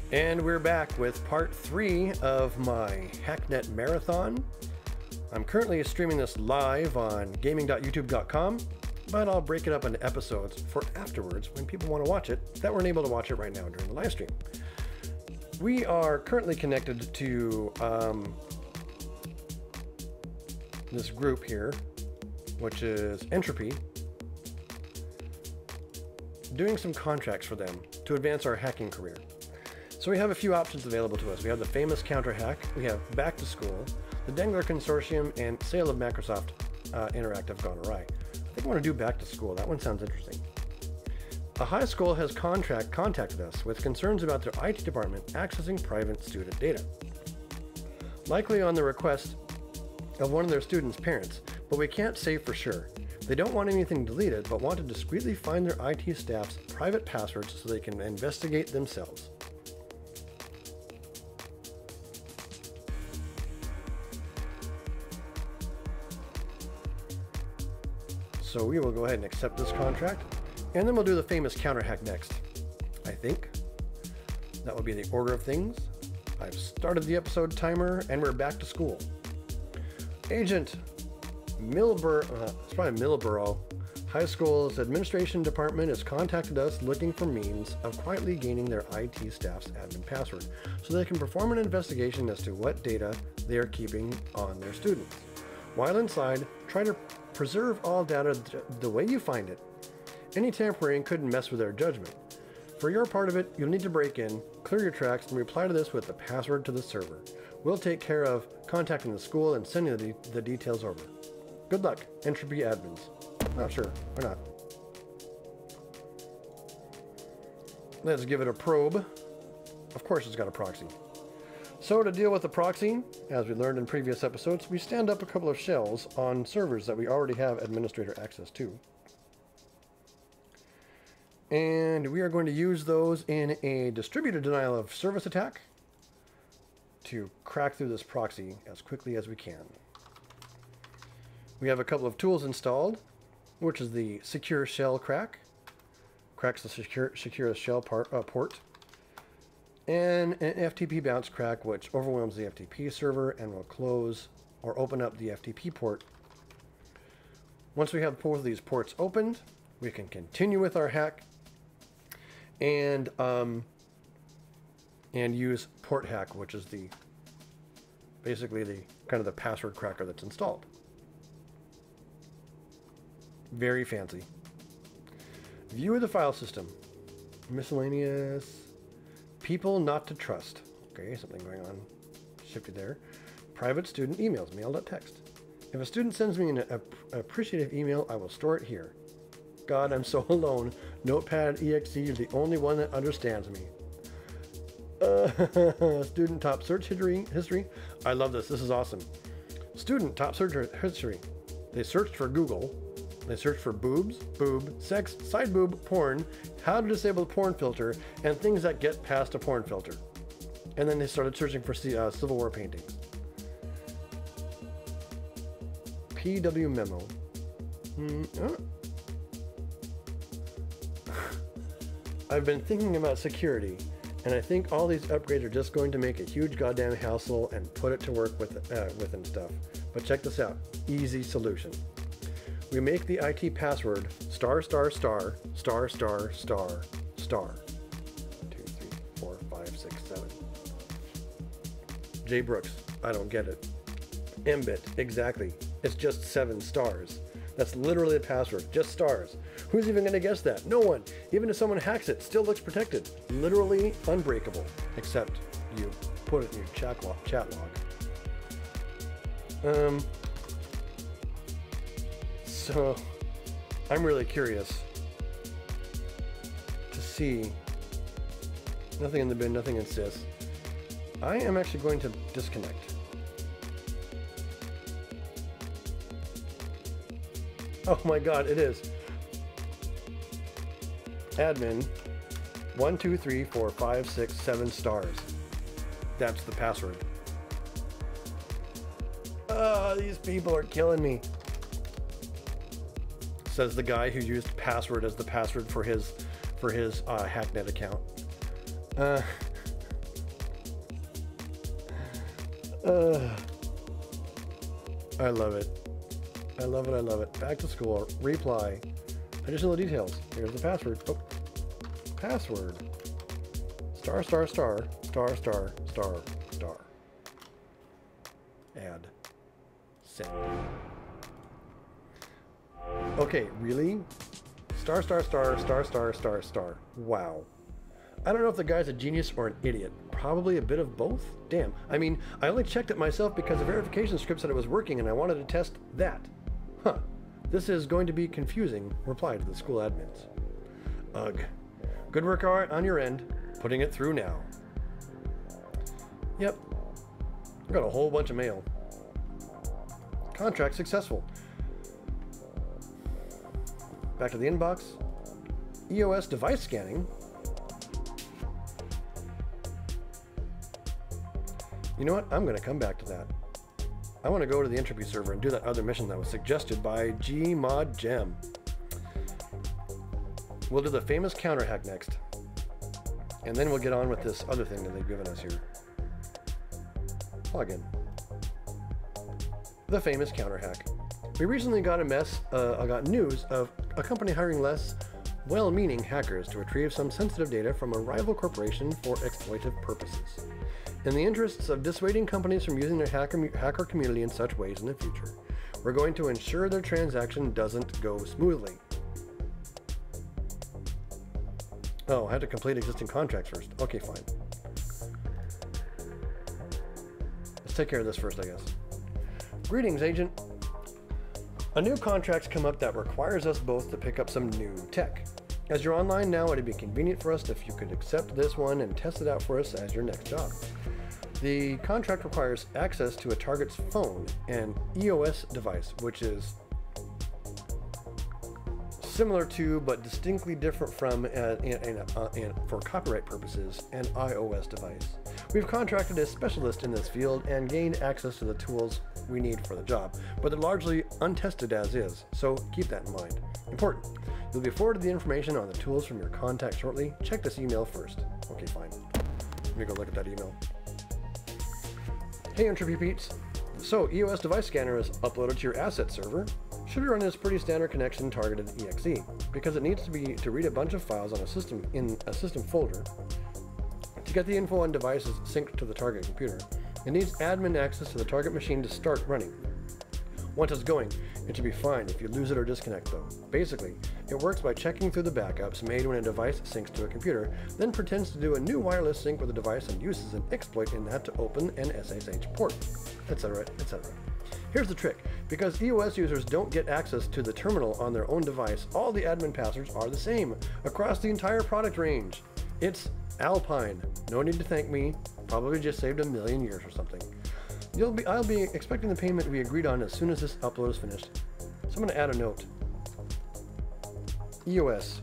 And we're back with part 3 of my Hacknet marathon. I'm currently streaming this live on gaming.youtube.com, but I'll break it up into episodes for afterwards when people want to watch it that weren't able to watch it right now during the live stream. We are currently connected to this group here, which is Entropy, doing some contracts for them to advance our hacking career. So we have a few options available to us. We have the famous counter hack, we have back to school, the Dengler Consortium, and sale of Microsoft Interactive gone awry. I think I want to do back to school. That one sounds interesting. A high school has contacted us with concerns about their IT department accessing private student data, likely on the request of one of their students' parents, but we can't say for sure. They don't want anything deleted, but want to discreetly find their IT staff's private passwords so they can investigate themselves. So we will go ahead and accept this contract, and then we'll do the famous counter hack next. I think that will be the order of things. I've started the episode timer, and we're back to school. Agent Millborough High School's administration department has contacted us looking for means of quietly gaining their IT staff's admin password so they can perform an investigation as to what data they are keeping on their students. While inside, try to preserve all data the way you find it. Any tampering could mess with their judgment. For your part of it, you'll need to break in, clear your tracks, and reply to this with the password to the server. We'll take care of contacting the school and sending the details over. Good luck, Entropy admins. Not sure, or not. Let's give it a probe. Of course it's got a proxy. So to deal with the proxy, as we learned in previous episodes, we stand up a couple of shells on servers that we already have administrator access to. And we are going to use those in a distributed denial of service attack to crack through this proxy as quickly as we can. We have a couple of tools installed, which is the secure shell crack. Cracks the secure shell port. And an FTP bounce crack, which overwhelms the FTP server and will close or open up the FTP port. Once we have both of these ports opened, we can continue with our hack and use port hack, which is basically the kind of the password cracker that's installed. Very fancy. View of the file system. Miscellaneous. People not to trust. Okay, something going on. Shifted there. Private student emails, mail.txt. If a student sends me an appreciative email, I will store it here. God, I'm so alone. Notepad.exe is the only one that understands me. Student top search history. I love this. This is awesome. Student top search history. They searched for Google. They searched for boobs, boob, sex, side boob, porn, how to disable the porn filter, and things that get past a porn filter. And then they started searching for Civil War paintings. PW memo. I've been thinking about security, and I think all these upgrades are just going to make a huge goddamn hassle and put it to work with and stuff. But check this out. Easy solution. We make the IT password star star star star star star star 2, 3, 4, 5, 6, 7. J Brooks, I don't get it. Mbit, exactly. It's just 7 stars. That's literally the password, just stars. Who's even gonna guess that? No one. Even if someone hacks it, still looks protected. Literally unbreakable, except you put it in your chat log. So, I'm really curious to see. Nothing in the bin, nothing in sys. I am actually going to disconnect. Oh my god, it is. Admin 1, 2, 3, 4, 5, 6, 7 stars. That's the password. These people are killing me. Says the guy who used password as the password for his Hacknet account. I love it. I love it. I love it. Back to school. Reply. Additional details. Here's the password. Oh. Password. Star, star, star, star, star, star, star. Add. Send. Okay, really? Star, star, star, star, star, star, star. Wow. I don't know if the guy's a genius or an idiot. Probably a bit of both. Damn. I mean, I only checked it myself because the verification script said it was working and I wanted to test that. Huh. This is going to be confusing. Reply to the school admins. Ugh. Good work on your end. Putting it through now. Yep. Got a whole bunch of mail. Contract successful. Back to the inbox. EOS device scanning. You know what? I'm going to come back to that. I want to go to the entropy server and do that other mission that was suggested by Gmodgem. We'll do the famous counter hack next. And then we'll get on with this other thing that they've given us here. Plugin. The famous counter hack. We recently got got news of a company hiring less well-meaning hackers to retrieve some sensitive data from a rival corporation for exploitive purposes. In the interests of dissuading companies from using their hacker community in such ways in the future, we're going to ensure their transaction doesn't go smoothly. Oh, I had to complete existing contracts first. Okay, fine. Let's take care of this first, I guess. Greetings, Agent. A new contract's come up that requires us both to pick up some new tech. As you're online now, it'd be convenient for us if you could accept this one and test it out for us as your next job. The contract requires access to a target's phone and EOS device, which is similar to but distinctly different from, for copyright purposes, an iOS device. We've contracted a specialist in this field and gained access to the tools we need for the job, but they're largely untested as is, so keep that in mind. Important. You'll be forwarded the information on the tools from your contact shortly. Check this email first. Okay, fine. Let me go look at that email. Hey, Entropy Peeps. So, EOS device scanner is uploaded to your asset server. Should run this pretty standard connection targeted exe, because it needs to read a bunch of files on a system in a system folder. To get the info on devices synced to the target computer, it needs admin access to the target machine to start running. Once it's going, it should be fine if you lose it or disconnect though. Basically, it works by checking through the backups made when a device syncs to a computer, then pretends to do a new wireless sync with the device and uses an exploit in that to open an SSH port, etc., etc. Here's the trick. Because EOS users don't get access to the terminal on their own device, all the admin passwords are the same across the entire product range. It's Alpine. No need to thank me. Probably just saved 1,000,000 years or something. I'll be expecting the payment we agreed on as soon as this upload is finished. So I'm going to add a note. EOS.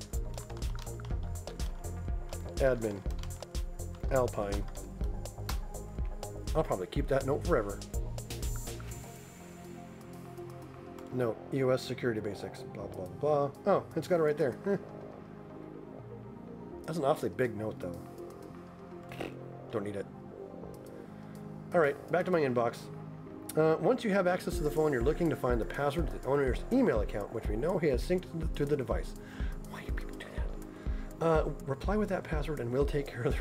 Admin. Alpine. I'll probably keep that note forever. Note. EOS security basics. Blah, blah, blah. Oh, it's got it right there. That's an awfully big note, though. Don't need it. Alright, back to my inbox. Once you have access to the phone, you're looking to find the password to the owner's email account, which we know he has synced to the device. Why do people do that? Reply with that password and we'll take care of the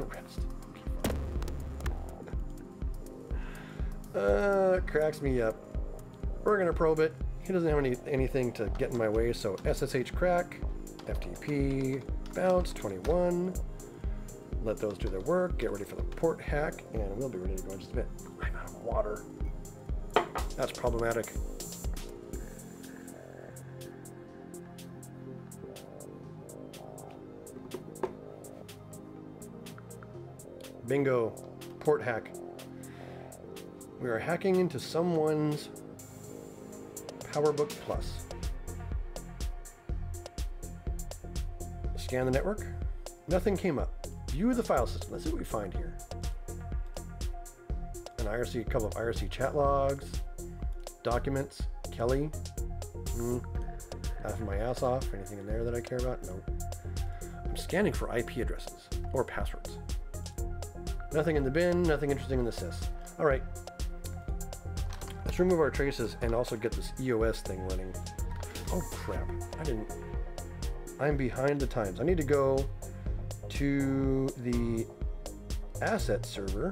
rest. Cracks me up. We're going to probe it. He doesn't have anything to get in my way, so SSH crack, FTP, bounce, 21. Let those do their work, get ready for the port hack, and we'll be ready to go in just a bit. I'm out of water. That's problematic. Bingo. Port hack. We are hacking into someone's PowerBook Plus. Scan the network. Nothing came up. View the file system. Let's see what we find here. An IRC, a couple of IRC chat logs, documents, Kelly. Laughing my ass off. Anything in there that I care about? No. I'm scanning for IP addresses or passwords. Nothing in the bin, nothing interesting in the sys. All right, Let's remove our traces and also get this EOS thing running. Oh crap, I'm behind the times. I need to go to the asset server,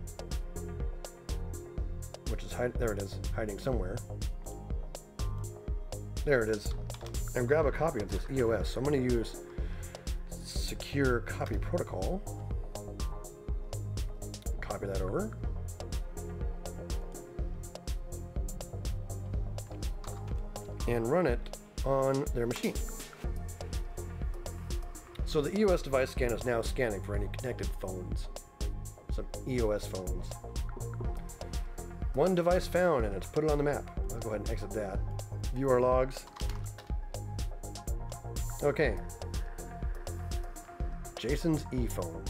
which is there it is, hiding somewhere. There it is. And grab a copy of this EOS. So I'm going to use secure copy protocol. Copy that over. And run it on their machine. So the EOS device scan is now scanning for any connected phones. Some EOS phones. One device found, and it's put it on the map. I'll go ahead and exit that. View our logs. Okay. Jason's e-phone.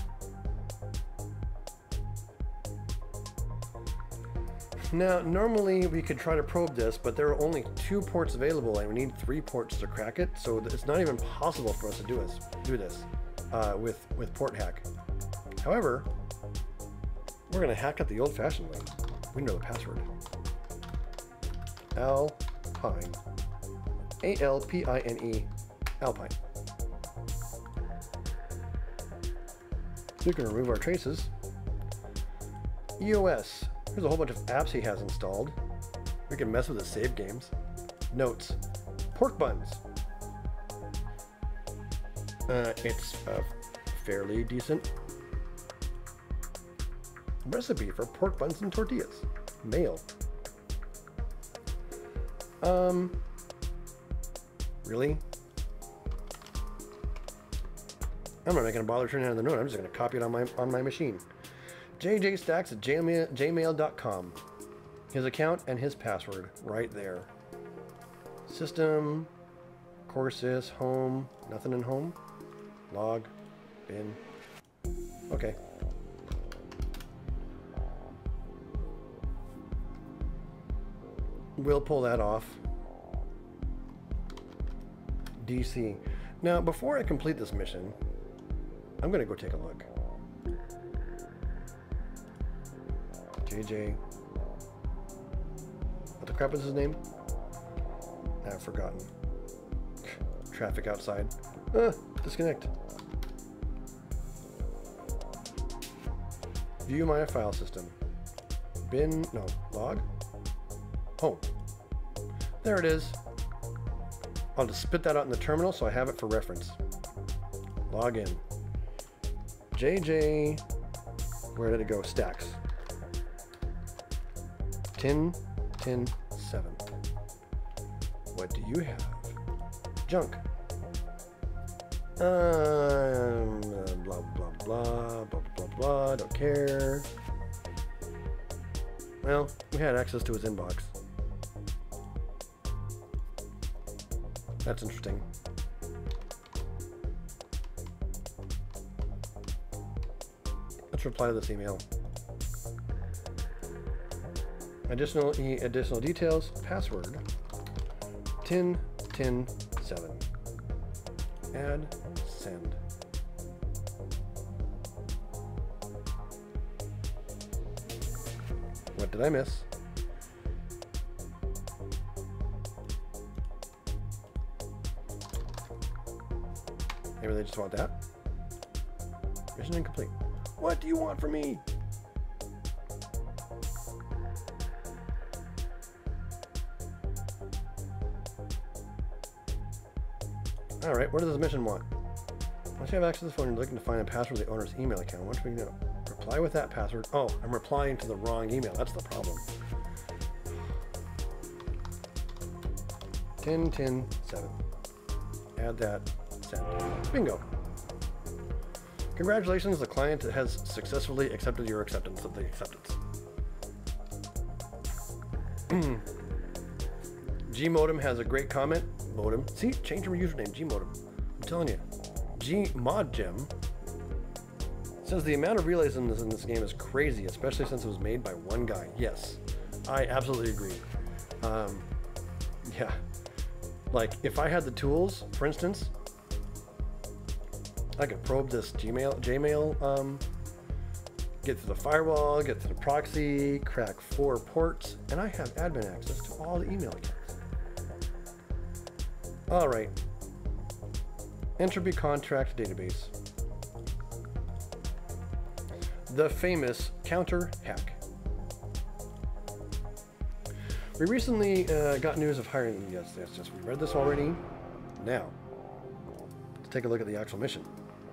Now, normally we could try to probe this, but there are only 2 ports available, and we need 3 ports to crack it. So it's not even possible for us to do this with port hack. However, we're going to hack it the old-fashioned way. We know the password. Alpine. A-L-P-I-N-E. Alpine. We can remove our traces. EOS. Here's a whole bunch of apps he has installed. We can mess with his save games. Notes. Pork buns. It's a fairly decent recipe for pork buns and tortillas. Mail. Really? I'm not gonna bother turning on the note. I'm just gonna copy it on my machine. jjstacks at gmail.com. His account and his password right there. System, courses, home, nothing in home. Log, bin. Okay. We'll pull that off. DC. Now, before I complete this mission, I'm going to go take a look. JJ. What the crap is his name? I've forgotten. Traffic outside. Disconnect. View my file system. Bin, no, log. Home. There it is. I'll just spit that out in the terminal so I have it for reference. Log in. JJ, where did it go? Stacks. 10, 7. What do you have? Junk. Blah, blah, blah, blah, blah, blah, don't care. Well, we had access to his inbox. That's interesting. Let's reply to this email. Additional details. Password. 10, 7. Add. Send. What did I miss? Maybe they just want that. Mission incomplete. What do you want from me? Alright, what does this mission want? Once you have access to the phone, you're looking to find a password to the owner's email account. What should we do? Reply with that password. Oh, I'm replying to the wrong email. That's the problem. 10, 7. Add that. Send. Bingo. Congratulations, the client has successfully accepted your acceptance of the acceptance. Gmodem has a great comment. Modem. See, change your username, Gmodem. I'm telling you. Gmodgem says the amount of realism in this game is crazy, especially since it was made by one guy. Yes, I absolutely agree. Yeah. Like, if I had the tools, for instance, I could probe this Jmail get through the firewall, get through the proxy, crack 4 ports, and I have admin access to all the email accounts. All right. Entropy contract database. The famous counter hack. We recently got news of hiring. Yes, we read this already. Now, let's take a look at the actual mission.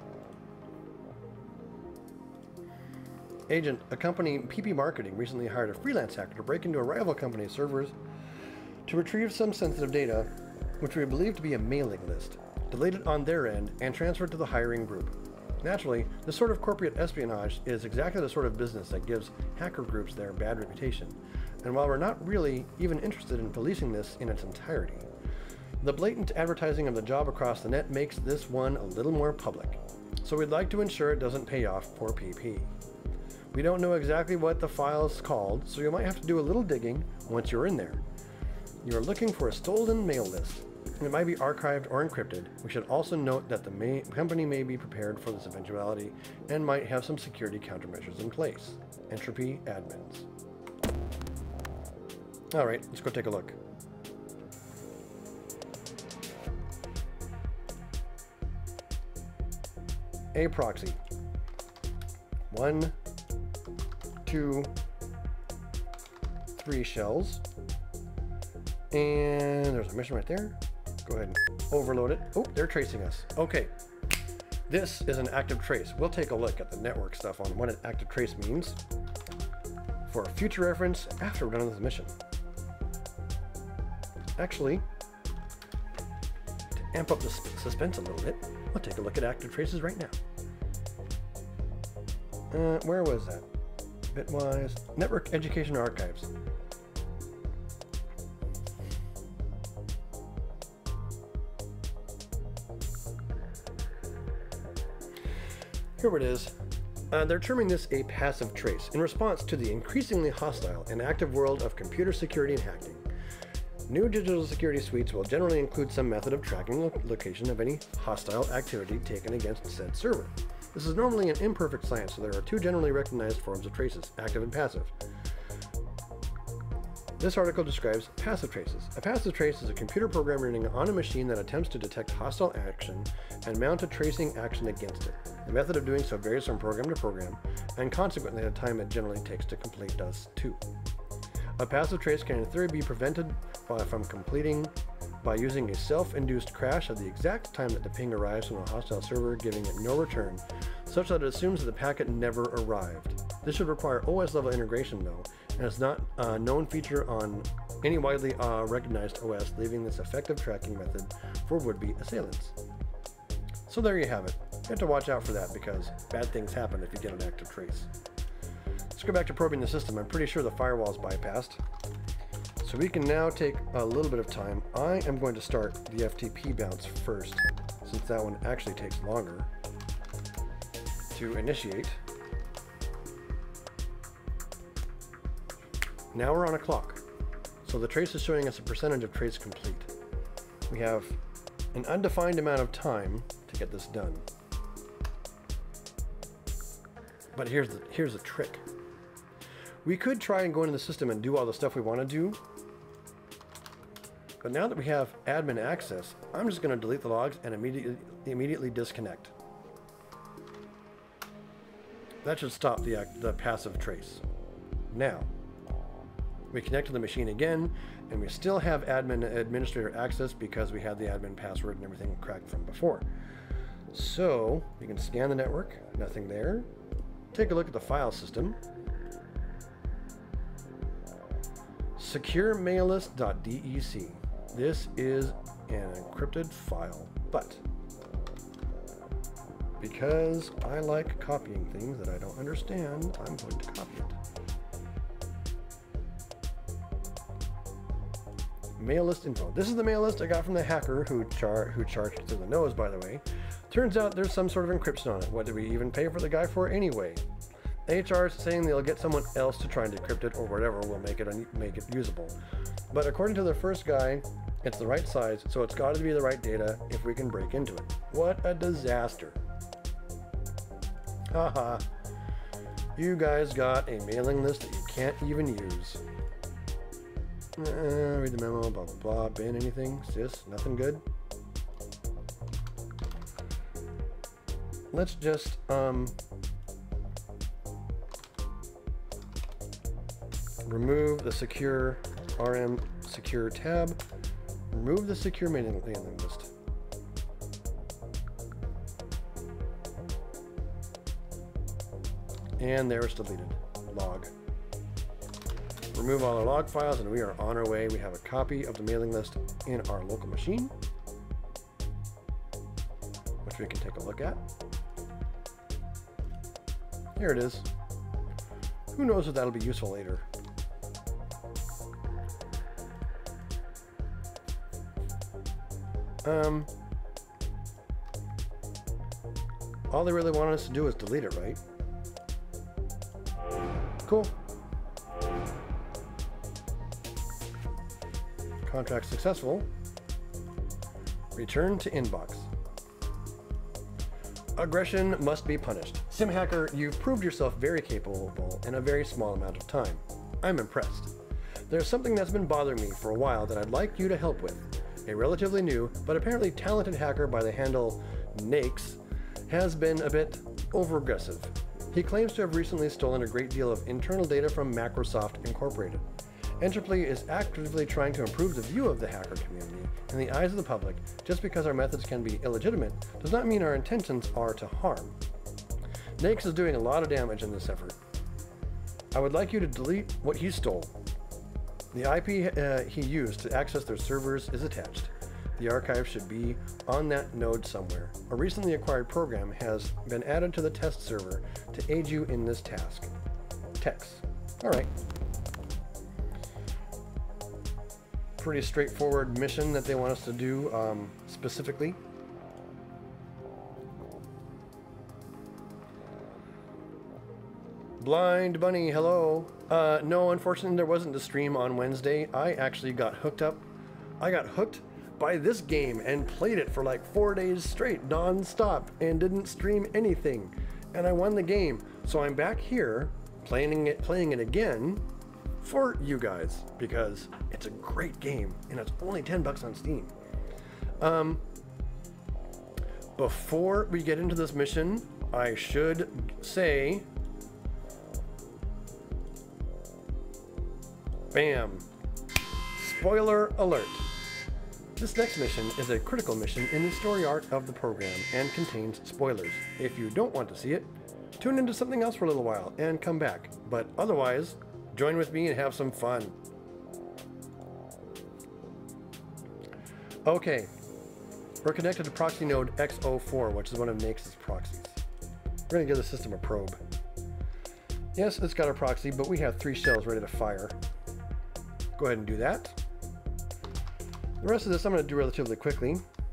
Agent, a company, PP Marketing, recently hired a freelance hacker to break into a rival company's servers to retrieve some sensitive data, which we believe to be a mailing list, delete it on their end, and transfer it to the hiring group. Naturally, this sort of corporate espionage is exactly the sort of business that gives hacker groups their bad reputation, and while we're not really even interested in policing this in its entirety, the blatant advertising of the job across the net makes this one a little more public, so we'd like to ensure it doesn't pay off for PP. We don't know exactly what the file is called, so you might have to do a little digging once you're in there. You are looking for a stolen mail list. It might be archived or encrypted. We should also note that the company may be prepared for this eventuality and might have some security countermeasures in place. Entropy admins. All right, let's go take a look. A proxy. 1, 2, 3 shells. And there's a mission right there. Go ahead and overload it. Oh, they're tracing us. Okay. This is an active trace. We'll take a look at the network stuff on what an active trace means for future reference after we're done with the mission. Actually, to amp up the suspense a little bit, we'll take a look at active traces right now. Where was that? Bitwise. Network Education Archives. Here it is. They're terming this a passive trace in response to the increasingly hostile and active world of computer security and hacking. New digital security suites will generally include some method of tracking the location of any hostile activity taken against said server. This is normally an imperfect science, so there are 2 generally recognized forms of traces, active and passive. This article describes passive traces. A passive trace is a computer program running on a machine that attempts to detect hostile action and mount a tracing action against it. The method of doing so varies from program to program, and consequently the time it generally takes to complete does too. A passive trace can in theory be prevented from completing by using a self-induced crash at the exact time that the ping arrives from a hostile server, giving it no return, such that it assumes that the packet never arrived. This should require OS-level integration though, and is not a known feature on any widely recognized OS, leaving this effective tracking method for would-be assailants. So there you have it. You have to watch out for that because bad things happen if you get an active trace. Let's go back to probing the system. I'm pretty sure the firewall is bypassed. So we can now take a little bit of time. I am going to start the FTP bounce first, since that one actually takes longer to initiate. Now we're on a clock. So the trace is showing us a percentage of trace complete. We have an undefined amount of time to get this done. But here's the trick. We could try and go into the system and do all the stuff we want to do. But now that we have admin access, I'm just going to delete the logs and immediately disconnect. That should stop the passive trace. Now, we connect to the machine again, and we still have administrator access because we had the admin password and everything cracked from before. So, we can scan the network, nothing there. Take a look at the file system. securemaillist.dec. This is an encrypted file, but because I like copying things that I don't understand, I'm going to copy it. Mail list info. This is the mail list I got from the hacker who charged through the nose, by the way. Turns out there's some sort of encryption on it. What did we even pay for the guy for anyway? HR is saying they'll get someone else to try and decrypt it or whatever will make it usable. But according to the first guy, it's the right size, so it's got to be the right data if we can break into it. What a disaster. Haha. You guys got a mailing list that you can't even use. Read the memo, blah, blah, blah. Ban anything? Sis, nothing good? Let's just, remove the secure RM secure tab. Remove the secure mailing list. And there it's deleted. Log. Remove all our log files and we are on our way. We have a copy of the mailing list in our local machine, which we can take a look at. Here it is. Who knows if that'll be useful later. All they really wanted us to do is delete it, right? Cool. Contract successful. Return to inbox. Aggression must be punished. Sim hacker, you've proved yourself very capable in a very small amount of time. I'm impressed. There's something that's been bothering me for a while that I'd like you to help with. A relatively new, but apparently talented hacker by the handle Nakes has been a bit over-aggressive. He claims to have recently stolen a great deal of internal data from Microsoft Incorporated. Entropy is actively trying to improve the view of the hacker community in the eyes of the public. Just because our methods can be illegitimate does not mean our intentions are to harm. Nakes is doing a lot of damage in this effort. I would like you to delete what he stole. The IP he used to access their servers is attached. The archive should be on that node somewhere. A recently acquired program has been added to the test server to aid you in this task. Text. All right. Pretty straightforward mission that they want us to do specifically. Blind Bunny, hello. No, unfortunately there wasn't a stream on Wednesday. I actually got hooked up. I got hooked by this game and played it for like 4 days straight, non-stop, and didn't stream anything. And I won the game. So I'm back here playing it again for you guys because it's a great game and it's only $10 on Steam. Before we get into this mission, I should say, bam, spoiler alert. This next mission is a critical mission in the story arc of the program and contains spoilers. If you don't want to see it, tune into something else for a little while and come back. But otherwise, join with me and have some fun. Okay, we're connected to proxy node X04, which is one of Nakes' proxies. We're gonna give the system a probe. Yes, it's got a proxy, but we have 3 shells ready to fire. Go ahead and do that. The rest of this I'm going to do relatively quickly.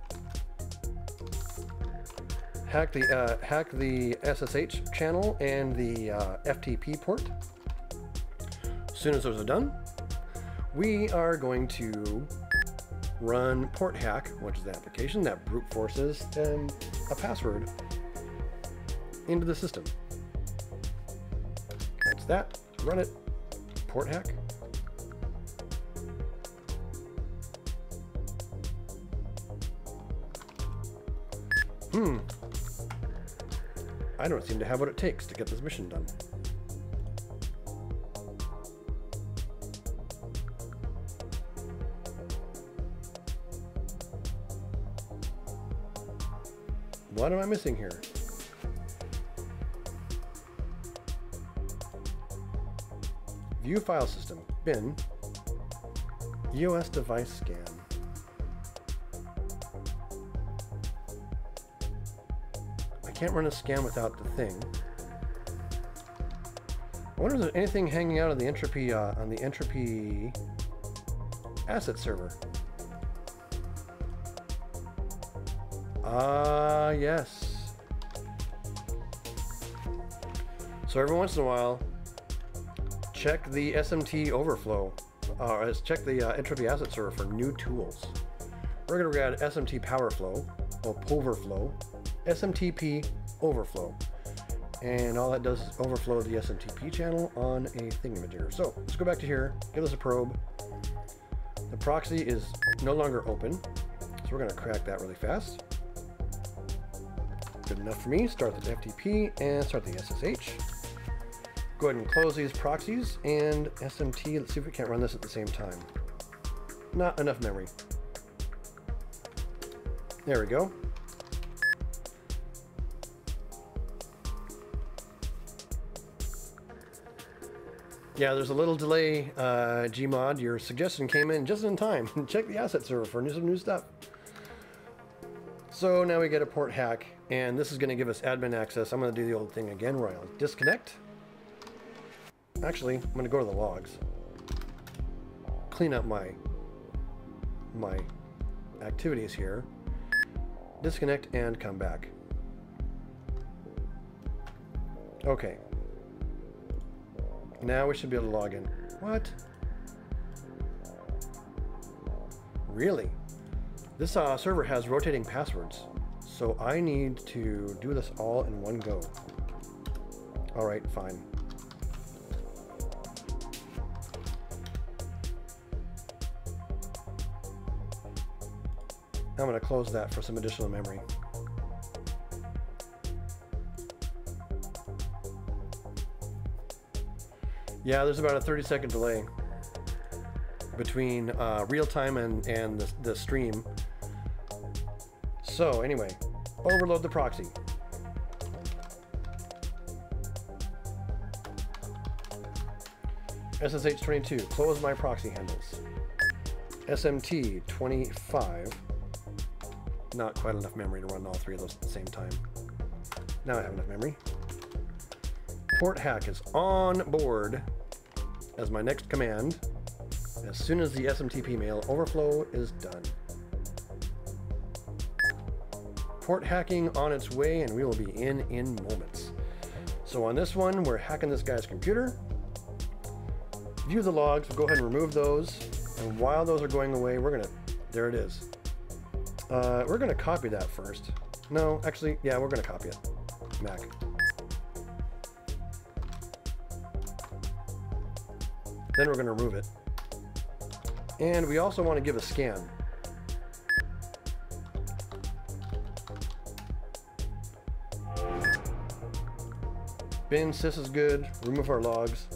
Hack the SSH channel and the FTP port. As soon as those are done, we are going to run port hack, which is the application that brute forces a password into the system. That's that. Run it. Port hack. I don't seem to have what it takes to get this mission done. What am I missing here? View file system, bin, EOS device scan. Can't run a scan without the thing. I wonder if there's anything hanging out of the entropy on the entropy asset server. Yes. So every once in a while, check the SMT overflow. Check the entropy asset server for new tools. We're gonna grab SMT power flow or poverflow. SMTP overflow. And all that does is overflow the SMTP channel on a thingamajigger. So let's go back to here, give us a probe. The proxy is no longer open, so we're going to crack that really fast. Good enough for me. Start the FTP and start the SSH. Go ahead and close these proxies and SMT. Let's see if we can't run this at the same time. Not enough memory. There we go. Yeah, there's a little delay, Gmod. Your suggestion came in just in time. Check the asset server for some new stuff. So now we get a port hack, and this is going to give us admin access. I'm going to do the old thing again where I'll disconnect. Actually, I'm going to go to the logs. Clean up my activities here. Disconnect and come back. Okay. Now we should be able to log in. What? Really? This server has rotating passwords, so I need to do this all in one go. All right, fine. I'm going to close that for some additional memory. Yeah, there's about a 30-second delay between real time and the stream. So anyway, overload the proxy. SSH22, close my proxy handles. SMT25, not quite enough memory to run all three of those at the same time. Now I have enough memory. Port hack is on board as my next command as soon as the SMTP mail overflow is done. Port hacking on its way, and we will be in moments. So on this one, we're hacking this guy's computer. View the logs, we'll go ahead and remove those. And while those are going away, we're gonna, there it is. We're gonna copy that first. No, actually, yeah, we're gonna copy it. Mac. Then we're going to remove it. And we also want to give a scan. Bin sys is good. Remove our logs.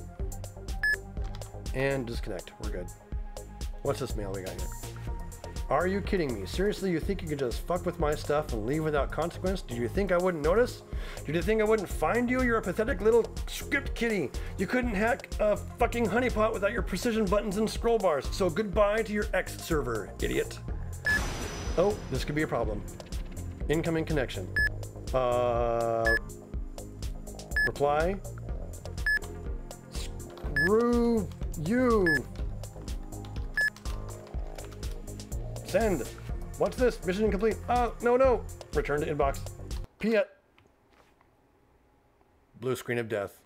And disconnect. We're good. What's this mail we got here? Are you kidding me? Seriously, you think you could just fuck with my stuff and leave without consequence? Did you think I wouldn't notice? Did you think I wouldn't find you? You're a pathetic little script kitty. You couldn't hack a fucking honeypot without your precision buttons and scroll bars. So goodbye to your X server, idiot. Oh, this could be a problem. Incoming connection. Reply. Screw you. Send. What's this? Mission incomplete. No. Return to inbox. Piet. Blue screen of death.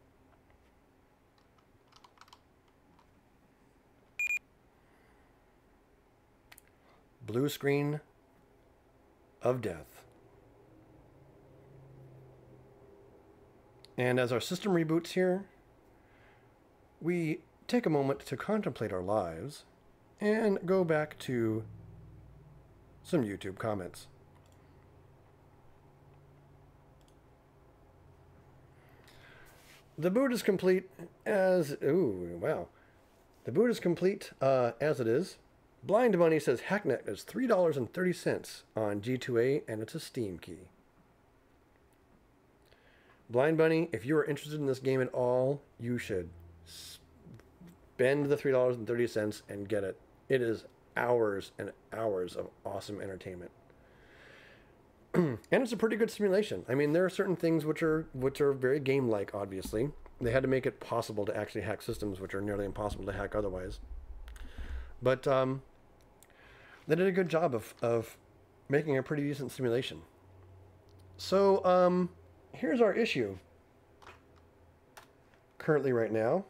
Blue screen of death. And as our system reboots here, we take a moment to contemplate our lives and go back to some YouTube comments. The boot is complete as... Ooh, wow. The boot is complete as it is. Blind Bunny says Hacknet is $3.30 on G2A, and it's a Steam key. Blind Bunny, if you are interested in this game at all, you should spend the $3.30 and get it. It is hours and hours of awesome entertainment. And it's a pretty good simulation. I mean, there are certain things which are very game-like, obviously. They had to make it possible to actually hack systems which are nearly impossible to hack otherwise. But they did a good job of making a pretty decent simulation. So here's our issue currently right now.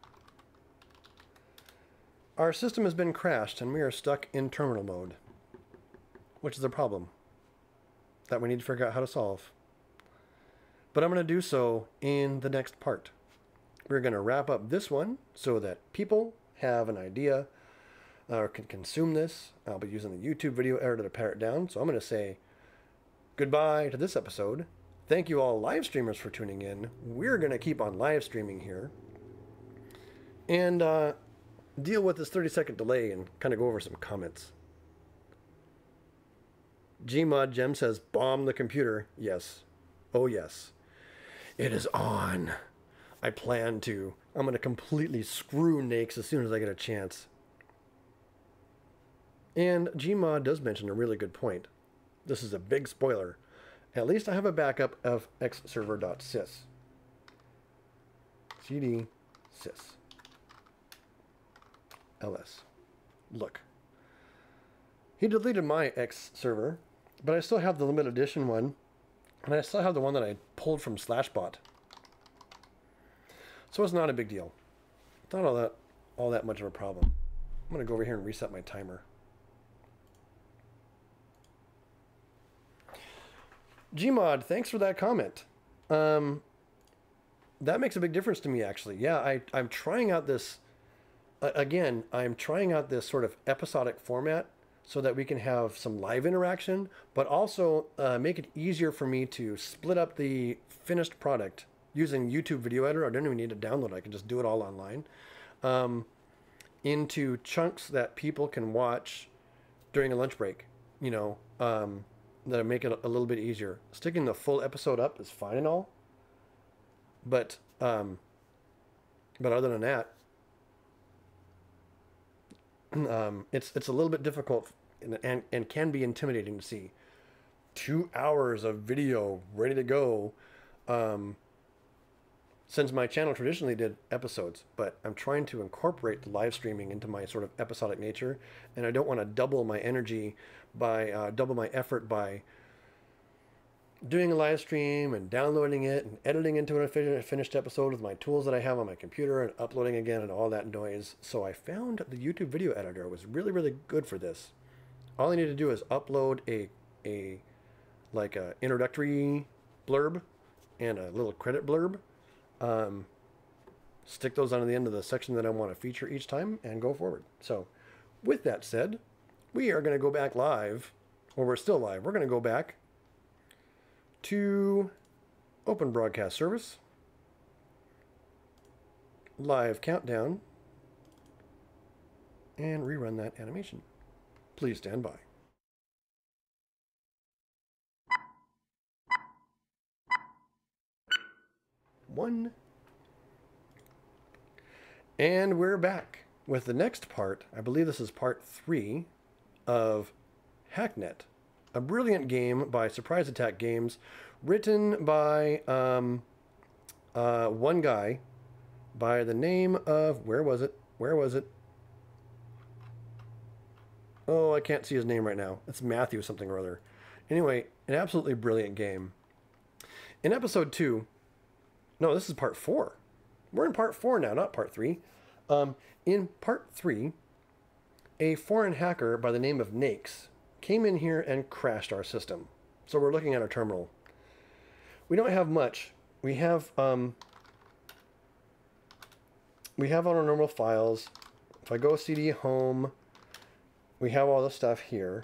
Our system has been crashed and we are stuck in terminal mode, which is a problem that we need to figure out how to solve. but I'm going to do so in the next part. We're going to wrap up this one so that people have an idea or can consume this. I'll be using the YouTube video editor to pare it down. So I'm going to say goodbye to this episode. Thank you all live streamers for tuning in. We're going to keep on live streaming here and deal with this 30-second delay and kind of go over some comments. Gmod Gem says, bomb the computer. Yes. Oh, yes. It is on. I plan to. I'm going to completely screw Nakes as soon as I get a chance. And Gmod does mention a really good point. This is a big spoiler. At least I have a backup of xserver.sys. cd sys ls. Look. He deleted my X server, but I still have the limited edition one, and I still have the one that I pulled from Slashbot. So it's not a big deal. It's not all that much of a problem. I'm going to go over here and reset my timer. Gmod, thanks for that comment. That makes a big difference to me, actually. Yeah, I'm trying out this, again, I'm trying out this sort of episodic format so that we can have some live interaction, but also make it easier for me to split up the finished product using YouTube video editor. I don't even need to download it. I can just do it all online, into chunks that people can watch during a lunch break, you know, that make it a little bit easier. Sticking the full episode up is fine and all, but other than that, it's a little bit difficult and can be intimidating to see 2 hours of video ready to go, since my channel traditionally did episodes, but I'm trying to incorporate the live streaming into my sort of episodic nature, and I don't want to double my energy by double my effort by doing a live stream and downloading it and editing into a finished episode with my tools that I have on my computer and uploading again and all that noise. So I found the YouTube video editor was really, really good for this. All I need to do is upload a introductory blurb and a little credit blurb. Stick those on the end of the section that I want to feature each time and go forward. So with that said, we are going to go back live, or we're still live. We're going to go back to Open Broadcast Service, live countdown, and rerun that animation. Please stand by. One. And we're back with the next part. I believe this is part 3 of Hacknet, a brilliant game by Surprise Attack Games, written by one guy by the name of, where was it? Oh, I can't see his name right now. It's Matthew something or other. Anyway, an absolutely brilliant game. In episode 2, no, this is part 4. We're in part 4 now, not part 3. In part 3, a foreign hacker by the name of Nakes came in here and crashed our system. So we're looking at our terminal. We don't have much. We have all our normal files. If I go CD home, we have all the stuff here.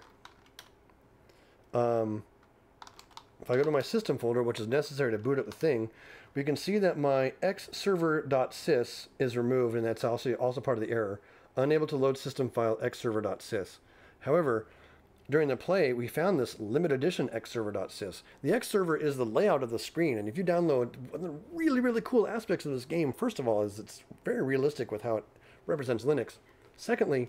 If I go to my system folder, which is necessary to boot up the thing, we can see that my xserver.sys is removed, and that's also part of the error. Unable to load system file xserver.sys. However, during the play, we found this limited edition xserver.sys. The xserver is the layout of the screen, and if you download, one of the really, really cool aspects of this game, first of all, is it's very realistic with how it represents Linux. Secondly,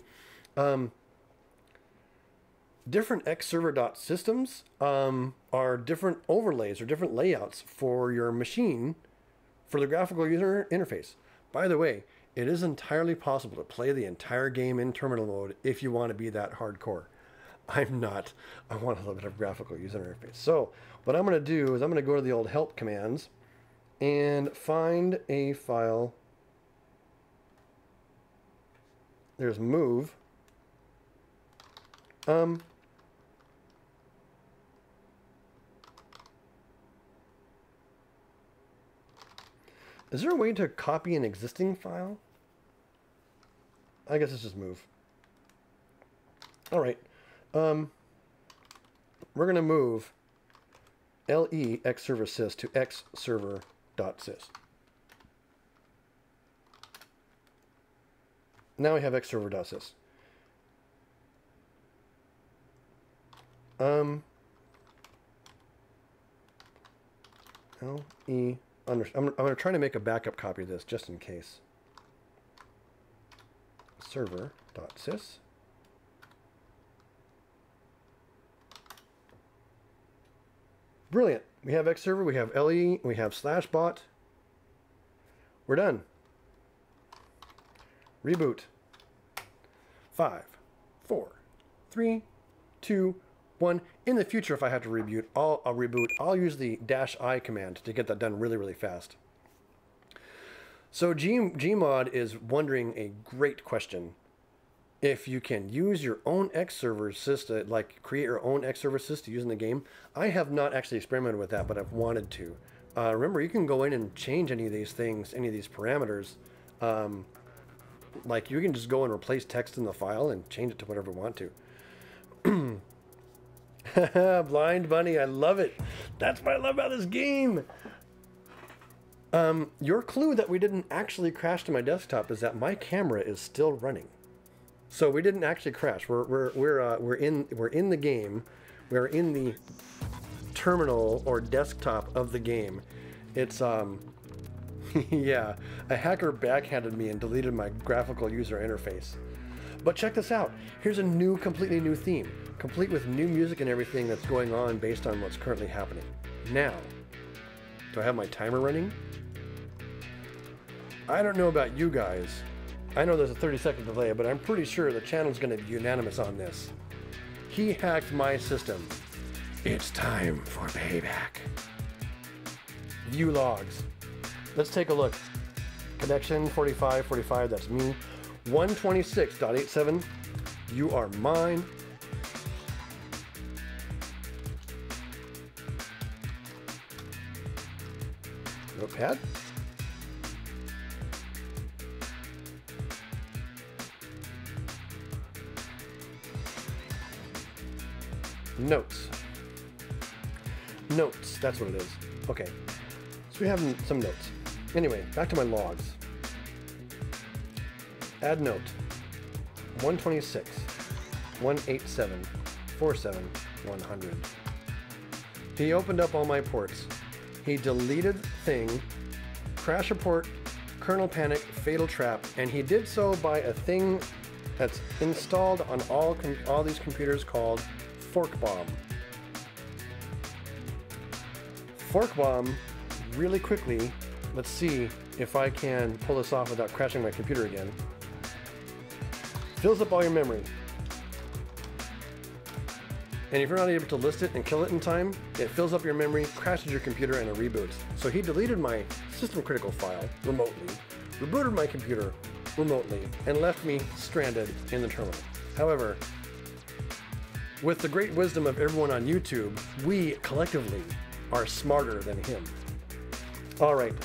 different xserver.systems are different overlays or different layouts for your machine for the graphical user interface. By the way, it is entirely possible to play the entire game in terminal mode if you want to be that hardcore. I'm not. I want a little bit of graphical user interface. So what I'm going to do is I'm going to go to the old help commands and find a file. There's move. Is there a way to copy an existing file? I guess let's just move. All right. We're going to move le xserver.sys to xserver.sys. Now we have xserver.sys. I'm going to try to make a backup copy of this just in case. Server.sys. Brilliant. We have xserver, we have LE, we have /bot. We're done. Reboot. 5, 4, 3, 2, 1. In the future, if I have to reboot, I'll use the -I command to get that done really, really fast. So Gmod is wondering a great question. If you can use your own xserver sys to create your own xserver sys to use in the game. I have not actually experimented with that, but I've wanted to. Remember, you can go in and change any of these things, any of these parameters. Like you can just go and replace text in the file and change it to whatever you want to. Blind Bunny, I love it. That's what I love about this game. Your clue that we didn't actually crash to my desktop is that my camera is still running. So we didn't actually crash. We're in the game. We're in the terminal or desktop of the game. It's yeah, a hacker backhanded me and deleted my graphical user interface. But check this out. Here's a completely new theme, complete with new music and everything that's going on based on what's currently happening. Now, do I have my timer running? I don't know about you guys. I know there's a 30-second delay, but I'm pretty sure the channel's going to be unanimous on this. He hacked my system. It's time for payback. View logs. Let's take a look. Connection 4545, that's me. 126.87, you are mine. Notepad. Notes. Notes, that's what it is. Okay, so we have some notes. Anyway, back to my logs. Add note. 126, 187, 47, 100. He opened up all my ports. He deleted thing, crash report, kernel panic, fatal trap, and he did so by a thing that's installed on all these computers called Fork Bomb. Fork Bomb, really quickly, let's see if I can pull this off without crashing my computer again. Fills up all your memory. And if you're not able to list it and kill it in time, it fills up your memory, crashes your computer, and it reboots. So he deleted my system critical file remotely, rebooted my computer remotely, and left me stranded in the terminal. However, with the great wisdom of everyone on YouTube, we collectively are smarter than him. All right.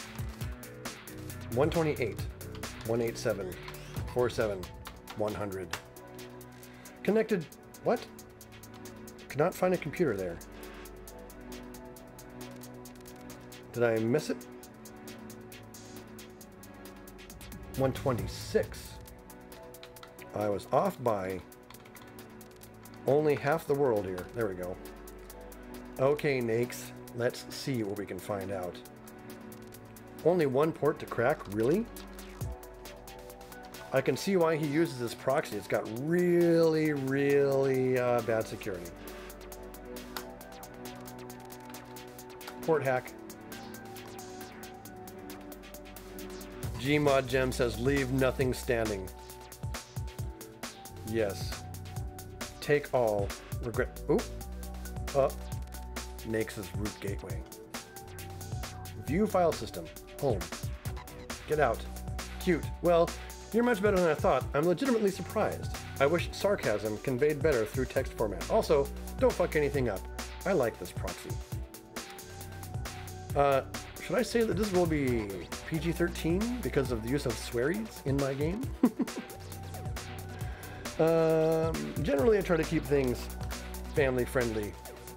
128, 187, 47, 100. Connected, what? Could not find a computer there. Did I miss it? 126. I was off by only half the world here. There we go. Okay, Nakes, let's see what we can find out. Only one port to crack, really? I can see why he uses this proxy. It's got really, really bad security. Port hack. Gmod Gem says, leave nothing standing. Yes. Take all. Regret. Oop. Up. Nakes' root gateway. View file system. Home. Get out. Cute. Well, you're much better than I thought. I'm legitimately surprised. I wish sarcasm conveyed better through text format. Also, don't fuck anything up. I like this proxy. Should I say that this will be PG-13 because of the use of swearies in my game. Generally, I try to keep things family friendly.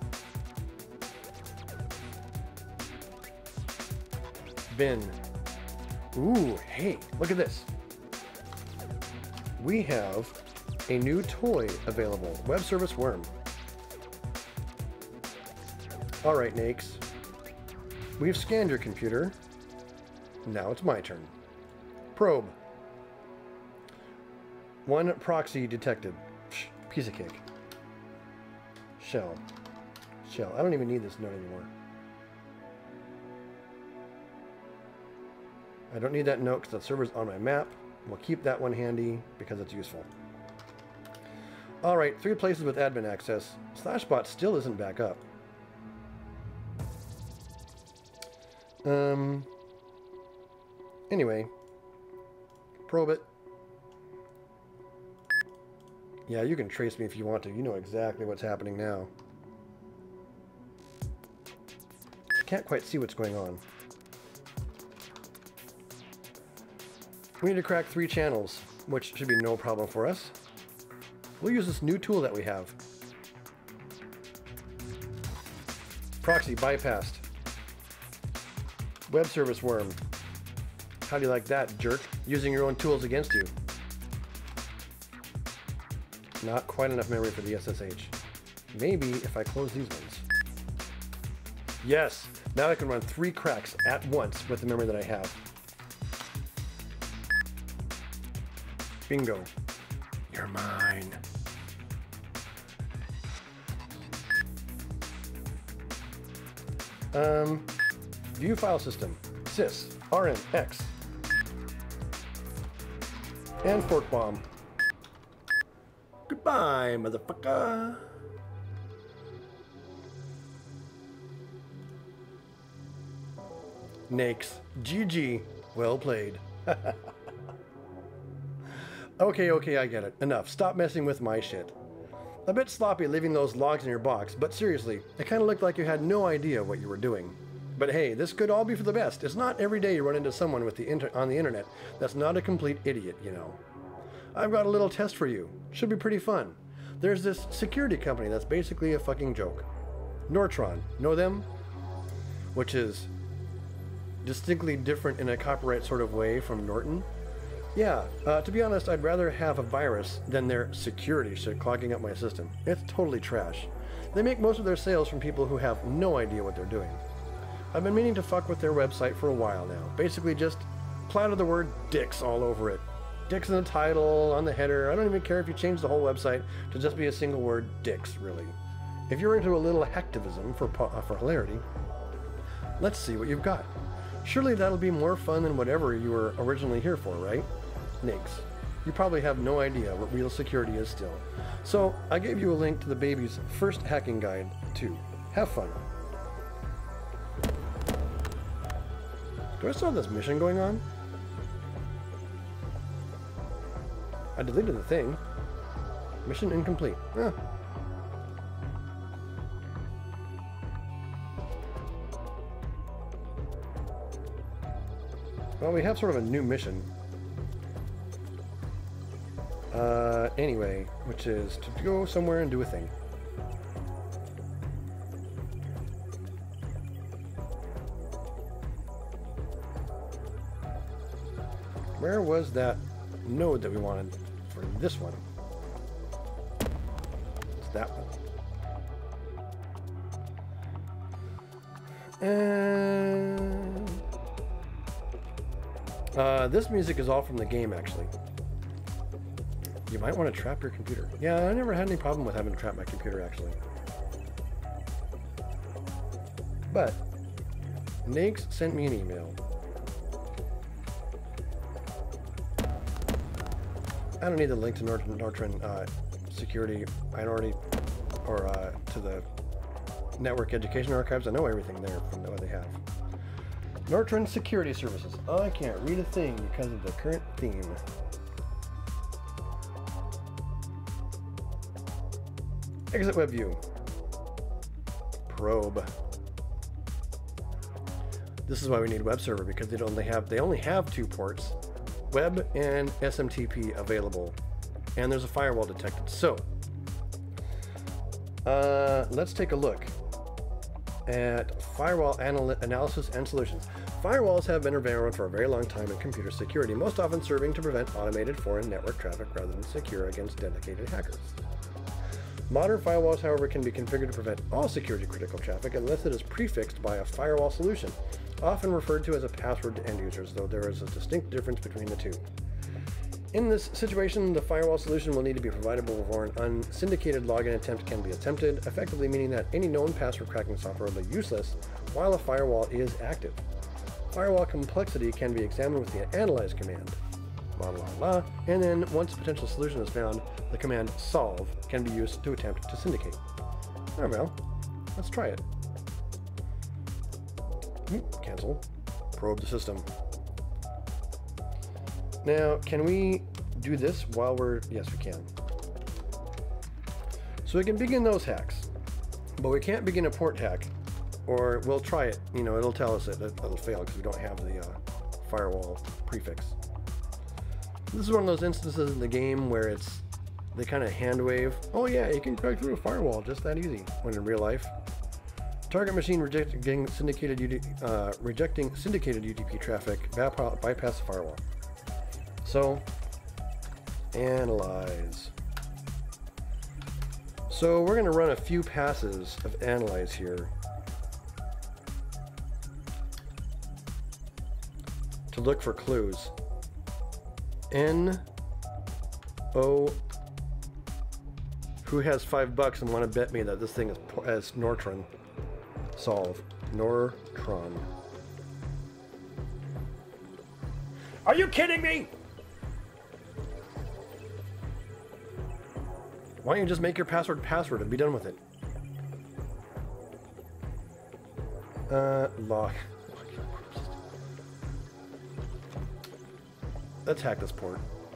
Bin. Ooh, hey, look at this. We have a new toy available. Web service worm. Alright, Nakes. We've scanned your computer. Now it's my turn. Probe. One proxy detected. Psh, piece of cake. Shell. Shell. I don't even need this note anymore. I don't need that note because the server's on my map. We'll keep that one handy because it's useful. Alright, 3 places with admin access. Slashbot still isn't back up. Anyway. Probe it. Yeah, you can trace me if you want to. You know exactly what's happening now. I can't quite see what's going on. We need to crack 3 channels, which should be no problem for us. We'll use this new tool that we have. Proxy bypassed. Web service worm. How do you like that, jerk? Using your own tools against you. Not quite enough memory for the SSH. Maybe if I close these ones. Yes! Now I can run 3 cracks at once with the memory that I have. Bingo. You're mine. View file system. Sys. RN. X. And fork bomb. Goodbye, motherfucker. Nakes. GG. Well played. Okay, I get it. Enough. Stop messing with my shit. A bit sloppy leaving those logs in your box, but seriously, it kind of looked like you had no idea what you were doing. But hey, this could all be for the best. It's not every day you run into someone with on the internet that's not a complete idiot, you know. I've got a little test for you. Should be pretty fun. There's this security company that's basically a fucking joke. Nortron. Know them? Which is distinctly different in a copyright sort of way from Norton. Yeah, to be honest, I'd rather have a virus than their security shit clogging up my system. It's totally trash. They make most of their sales from people who have no idea what they're doing. I've been meaning to fuck with their website for a while now. Basically just platter the word dicks all over it. Dicks in the title, on the header. I don't even care if you change the whole website to just be a single word dicks, really. If you're into a little hacktivism for hilarity, let's see what you've got. Surely that'll be more fun than whatever you were originally here for, right? Nakes. You probably have no idea what real security is still. So, I gave you a link to the baby's first hacking guide, too. Have fun. Do I still have this mission going on? I deleted the thing. Mission incomplete. Eh. Well, we have sort of a new mission. Anyway, which is to go somewhere and do a thing. Where was that node that we wanted for this one? It's that one. And this music is all from the game, actually. You might want to trap your computer. Yeah, I never had any problem with having to trap my computer, actually. But Nakes sent me an email. I don't need the link to Nortron security minority or to the network education archives. I know everything there from what they have. Nortron security services. I can't read a thing because of the current theme. Exit web view. Probe. This is why we need web server, because they only have 2 ports, web and SMTP available, and there's a firewall detected. So let's take a look at firewall analysis and solutions. Firewalls have been around for a very long time in computer security, most often serving to prevent automated foreign network traffic rather than secure against dedicated hackers. Modern firewalls, however, can be configured to prevent all security-critical traffic unless it is prefixed by a firewall solution, often referred to as a password to end users, though there is a distinct difference between the two. In this situation, the firewall solution will need to be provided before an unsyndicated login attempt can be attempted, effectively meaning that any known password cracking software will be useless while a firewall is active. Firewall complexity can be examined with the analyze command, and then once a potential solution is found, the command solve can be used to attempt to syndicate. Oh well, let's try it. Cancel. Probe the system. Now, can we do this while we're... Yes, we can. So we can begin those hacks, but we can't begin a port hack, or we'll try it. You know, it'll tell us that it'll fail because we don't have the firewall prefix. This is one of those instances in the game where they kind of hand wave. Oh yeah, you can crack through a firewall just that easy. When in real life, target machine rejecting syndicated UDP traffic, bypass the firewall. So, analyze. So we're going to run a few passes of analyze here to look for clues. N-O, who has $5 and want to bet me that this thing is as Nortron? Solve. Nortron. Are you kidding me? Why don't you just make your password and be done with it? Log. Let's hack this port.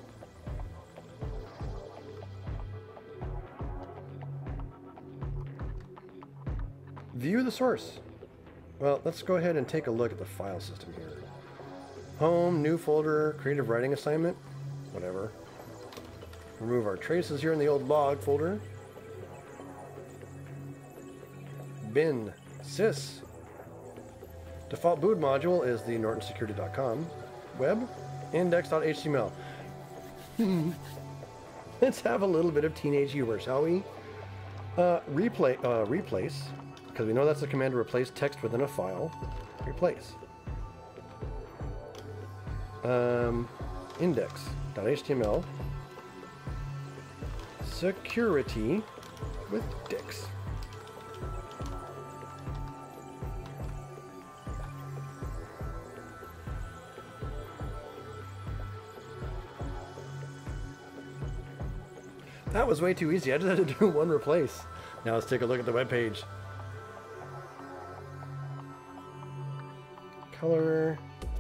View the source. Well, let's go ahead and take a look at the file system here. Home, new folder, creative writing assignment, whatever. Remove our traces here in the old log folder. Bin, sys. Default boot module is the nortonsecurity.com. Web, index.html. Let's have a little bit of teenage humor, shall we? Replace, because we know that's the command to replace text within a file. Replace. Index.html. Security with dicks. That was way too easy. I just had to do one replace. Now let's take a look at the web page. Color,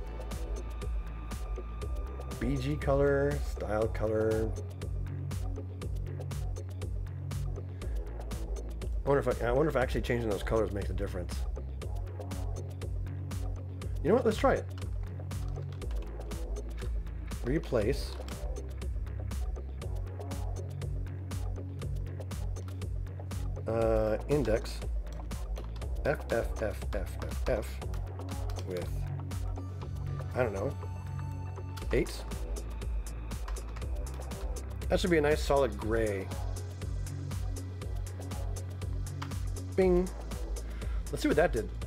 BG color, style color. I wonder if actually changing those colors makes a difference. You know what? Let's try it. Replace. Index. F with, I don't know, 8s. That should be a nice solid gray. Bing. Let's see what that did.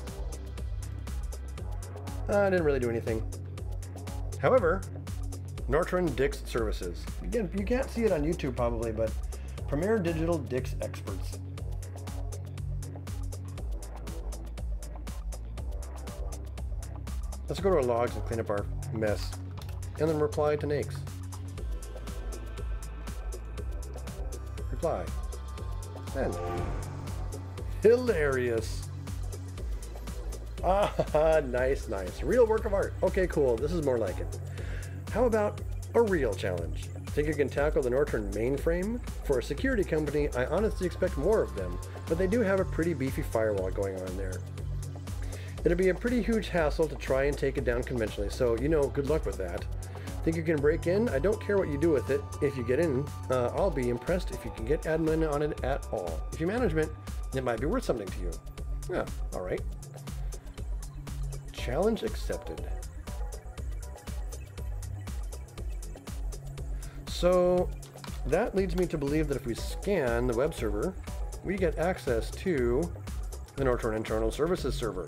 I didn't really do anything. However, Nortron Dix Services. Again, you can't see it on YouTube probably, but Premier Digital Dix Experts. Let's go to our logs and clean up our mess, and then reply to Nakes. Reply. Send. Hilarious. Ah, nice, nice. Real work of art. Okay, cool. This is more like it. How about a real challenge? Think you can tackle the Nortron mainframe? For a security company, I honestly expect more of them, but they do have a pretty beefy firewall going on there. It'll be a pretty huge hassle to try and take it down conventionally, so, you know, good luck with that. Think you can break in? I don't care what you do with it. If you get in, I'll be impressed if you can get admin on it at all. If you management, it might be worth something to you. Yeah, alright. Challenge accepted. So, that leads me to believe that if we scan the web server, we get access to the Nortron Internal Services server.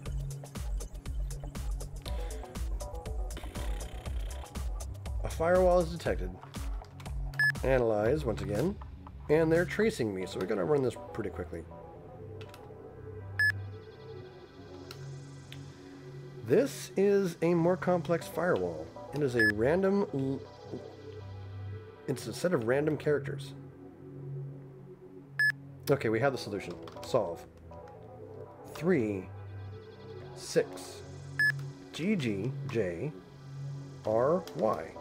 A firewall is detected. Analyze once again. And they're tracing me, so we're going to run this pretty quickly. This is a more complex firewall. It is a random... It's a set of random characters. Okay, we have the solution. Solve. 3, 6, GG, J, R, Y.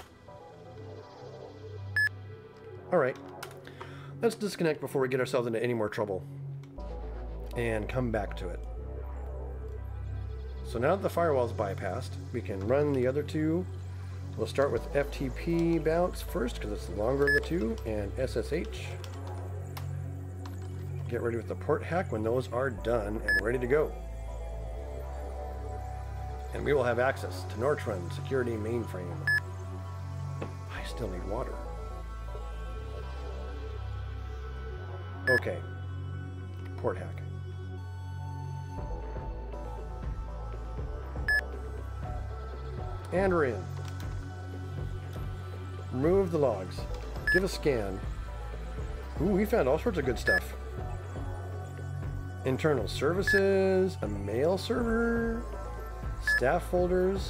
Alright. Let's disconnect before we get ourselves into any more trouble. And come back to it. So now that the firewall's bypassed, we can run the other two. We'll start with FTP bounce first, because it's the longer of the two, and SSH. Get ready with the port hack when those are done and ready to go. And we will have access to Nortron Security Mainframe. I still need water. Okay. Port hack. And we're in. Remove the logs. Give a scan. Ooh, we found all sorts of good stuff. Internal services, a mail server, staff folders.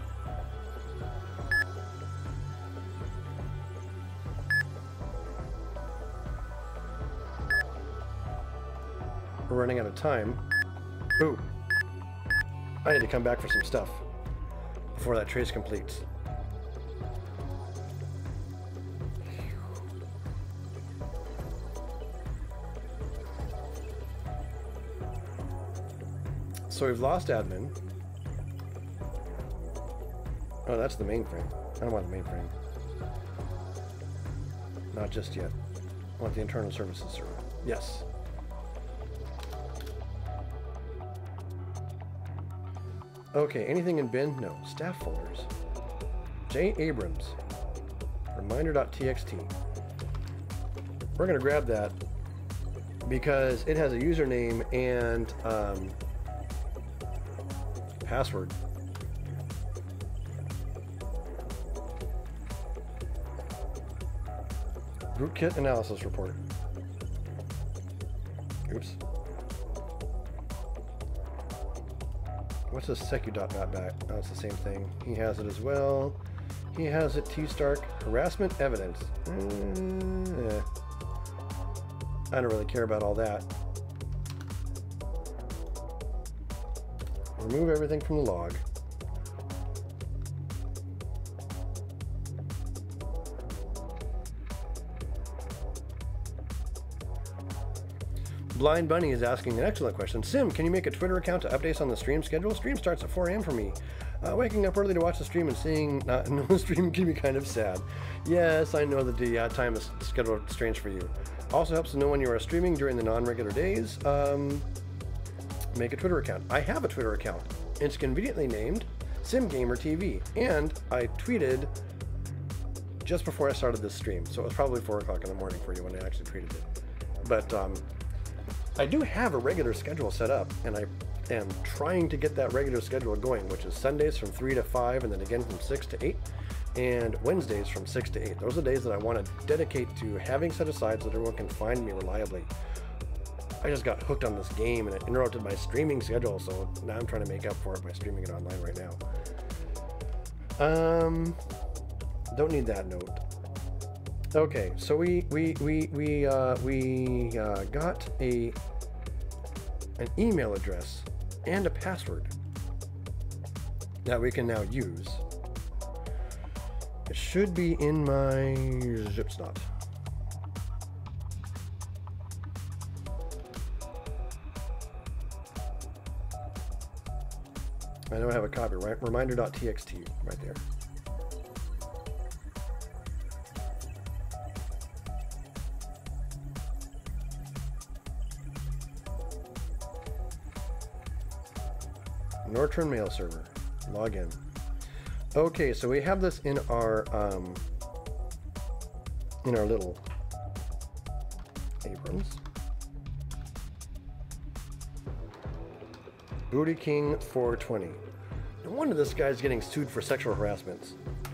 We're running out of time. Ooh. I need to come back for some stuff before that trace completes. So we've lost admin. Oh, that's the mainframe. I don't want the mainframe. Not just yet. I want the internal services server. Yes. Okay, anything in bin? No. Staff folders. J. Abrams. Reminder.txt. We're going to grab that because it has a username and password. Rootkit analysis report. Oops. What's this secu.bat? Oh, it's the same thing. He has it as well. He has it. T-Stark. Harassment evidence. I don't really care about all that. Remove everything from the log. Blind Bunny is asking an excellent question. Sim, can you make a Twitter account to updates on the stream schedule? Stream starts at 4 a.m. for me. Waking up early to watch the stream and seeing no stream can be kind of sad. Yes, I know that the time is scheduled strange for you. Also helps to know when you are streaming during the non-regular days. Make a Twitter account. I have a Twitter account. It's conveniently named SimGamerTV, and I tweeted just before I started this stream, so it was probably 4 o'clock in the morning for you when I actually tweeted it. But I do have a regular schedule set up, and I am trying to get that regular schedule going, which is Sundays from 3 to 5, and then again from 6 to 8, and Wednesdays from 6 to 8. Those are the days that I want to dedicate to having set aside so that everyone can find me reliably. I just got hooked on this game and it interrupted my streaming schedule, so now I'm trying to make up for it by streaming it online right now. Don't need that note. Okay, so we got an email address and a password that we can now use. It should be in my Zipsnot. I know I have a copy, right? Reminder.txt right there. Nortron mail server. Log in. Okay, so we have this in our little Abrams. Booty King 420. No wonder this guy's getting sued for sexual harassment.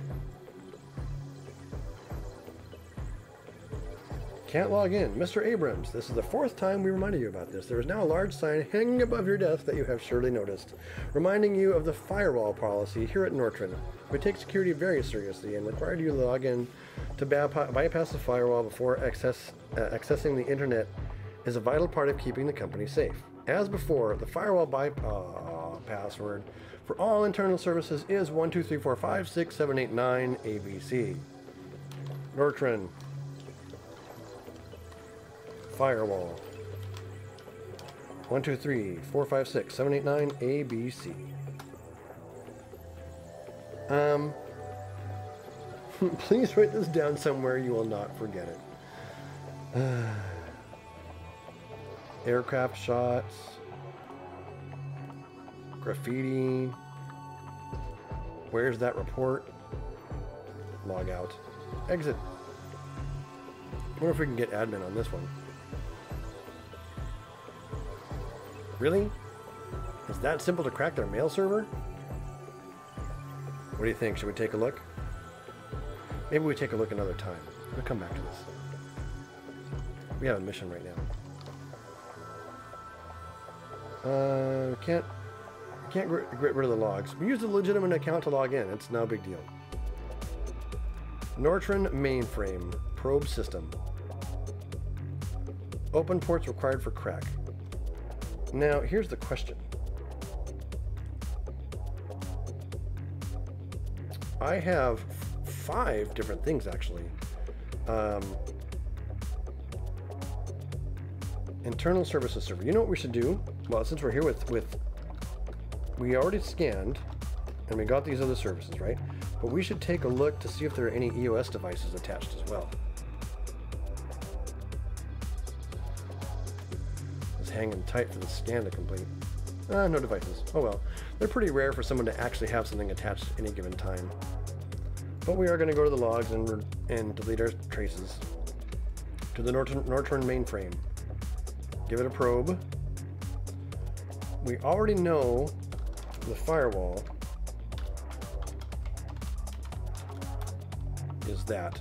Can't log in. Mr. Abrams, this is the 4th time we reminded you about this. There is now a large sign hanging above your desk that you have surely noticed, reminding you of the firewall policy here at Nortron. We take security very seriously and require you to log in to bypass the firewall before accessing the internet is a vital part of keeping the company safe. As before, the firewall password for all internal services is 123456789 ABC. Nortron. Firewall 123456789 ABC. Please write this down somewhere you will not forget it. Aircraft shots, graffiti. Where's that report? Log out. Exit. I wonder if we can get admin on this one. Really? It's that simple to crack their mail server? What do you think? Should we take a look? Maybe we take a look another time. We'll come back to this. We have a mission right now. Can't get rid of the logs. We used a legitimate account to log in. It's no big deal. Nortron mainframe probe system. Open ports required for crack. Now, here's the question. I have 5 different things, actually. Internal services server. You know what we should do? Well, since we're here with we already scanned, and we got these other services, right? But we should take a look to see if there are any EOS devices attached as well. Hanging tight for the scan to complete. No devices. Oh well. They're pretty rare for someone to actually have something attached at any given time. But we are going to go to the logs and delete our traces. To the Nortron mainframe. Give it a probe. We already know the firewall is that.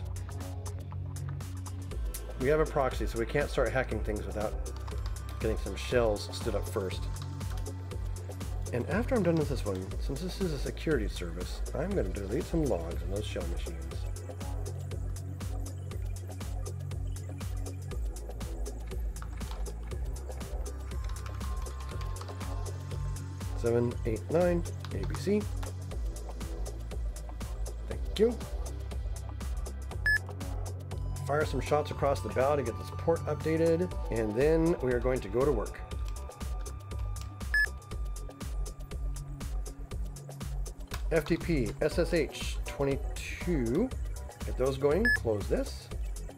We have a proxy, so we can't start hacking things without getting some shells stood up first. And after I'm done with this one, since this is a security service, I'm going to delete some logs on those shell machines. Seven, 8, 9, ABC. Thank you. Fire some shots across the bow to get this port updated, and then we are going to go to work. FTP, SSH 22. Get those going. Close this.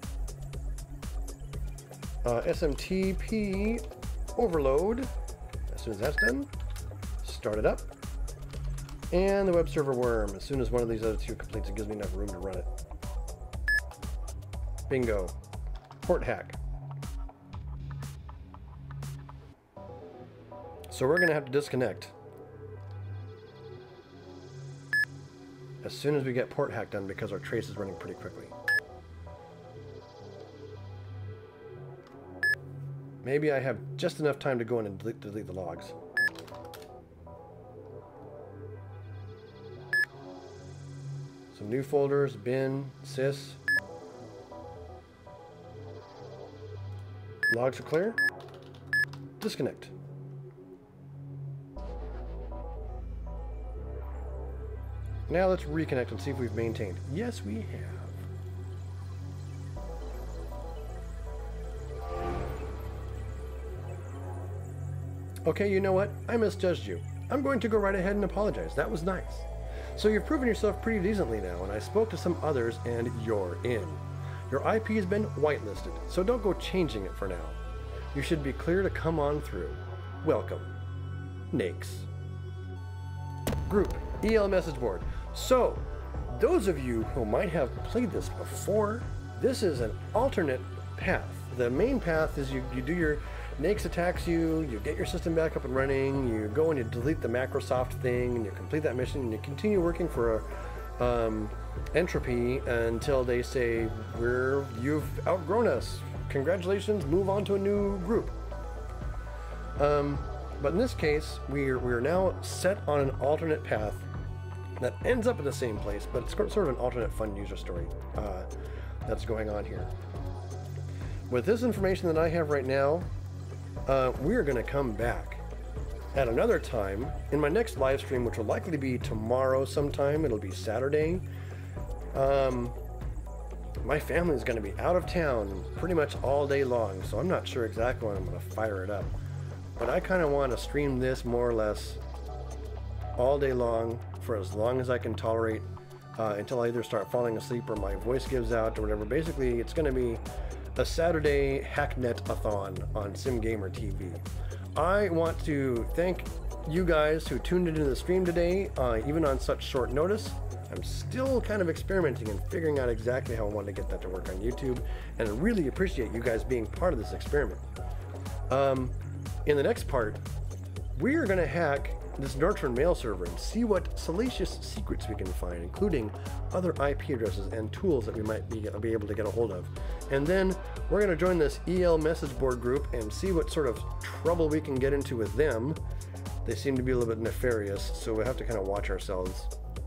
SMTP overload. As soon as that's done, start it up. And the web server worm. As soon as one of these other 2 completes, it gives me enough room to run it. Bingo. Port hack. So we're going to have to disconnect as soon as we get port hack done because our trace is running pretty quickly. Maybe I have just enough time to go in and delete the logs. Some new folders, bin, sys. Logs are clear. Disconnect. Now let's reconnect and see if we've maintained. Yes, we have. Okay, you know what? I misjudged you. I'm going to go right ahead and apologize. That was nice. So you've proven yourself pretty decently now, and I spoke to some others, and you're in. Your IP has been whitelisted, so don't go changing it for now. You should be clear to come on through. Welcome. Nakes. Group, EL message board. So, those of you who might have played this before, this is an alternate path. The main path is you do your Nakes attacks you get your system back up and running, you go and you delete the Microsoft thing, and you complete that mission, and you continue working for Entropy until they say, you've outgrown us. Congratulations, move on to a new group. But in this case, we're now set on an alternate path that ends up in the same place, but it's sort of an alternate fun user story that's going on here. With this information that I have right now, we're going to come back at another time in my next live stream, which will likely be tomorrow sometime. It'll be Saturday. My family is going to be out of town pretty much all day long, so I'm not sure exactly when I'm going to fire it up. But I kind of want to stream this more or less all day long for as long as I can tolerate until I either start falling asleep or my voice gives out or whatever. Basically, it's going to be a Saturday Hacknet-a-thon on SimGamer TV. I want to thank you guys who tuned into the stream today, even on such short notice. I'm still kind of experimenting and figuring out exactly how I want to get that to work on YouTube, and I really appreciate you guys being part of this experiment. In the next part, we are going to hack this Northrend mail server and see what salacious secrets we can find, including other IP addresses and tools that we might be able to get a hold of. And then we're going to join this EL message board group and see what sort of trouble we can get into with them. They seem to be a little bit nefarious, so we have to kind of watch ourselves.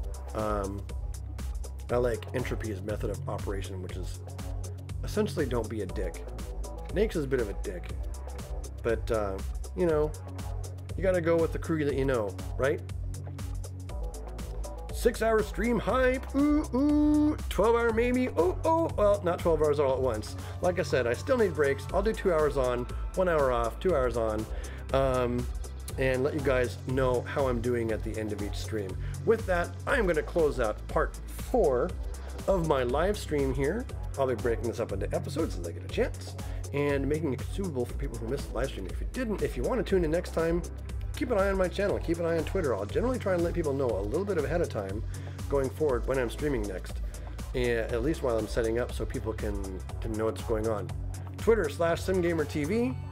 I like Entropy's method of operation, which is essentially don't be a dick. Nakes is a bit of a dick, but you know, you gotta go with the crew that you know, right? 6-hour stream hype, ooh, 12-hour maybe, oh, well, not 12 hours all at once. Like I said, I still need breaks. I'll do 2 hours on, 1 hour off, 2 hours on, and let you guys know how I'm doing at the end of each stream. With that, I'm gonna close out part 4 of my live stream here. I'll be breaking this up into episodes as I get a chance, and making it consumable for people who missed the live stream. If you want to tune in next time, keep an eye on my channel, keep an eye on Twitter. I'll generally try and let people know a little bit ahead of time going forward when I'm streaming next, at least while I'm setting up so people can know what's going on. Twitter/SimGamerTV,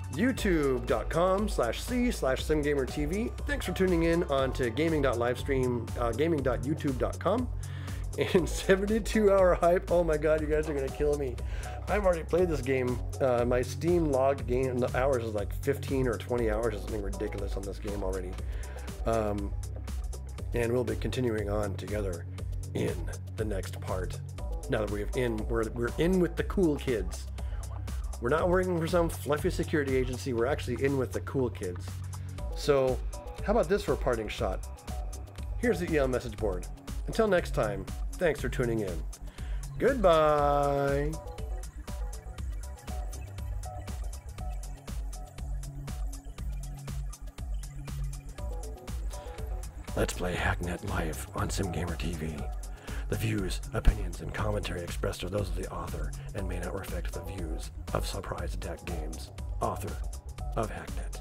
YouTube.com/C/SimGamerTV. Thanks for tuning in on to gaming.livestream, gaming.youtube.com. And 72-hour hype. Oh my god, you guys are gonna kill me. I've already played this game. My Steam logged game hours is like 15 or 20 hours or something ridiculous on this game already. And we'll be continuing on together in the next part. Now that we're in with the cool kids. We're not working for some fluffy security agency. We're actually in with the cool kids. So how about this for a parting shot? Here's the EL message board. Until next time, thanks for tuning in. Goodbye. Let's play Hacknet live on SimGamer TV. The views, opinions, and commentary expressed are those of the author and may not reflect the views of Surprise Attack Games, author of Hacknet.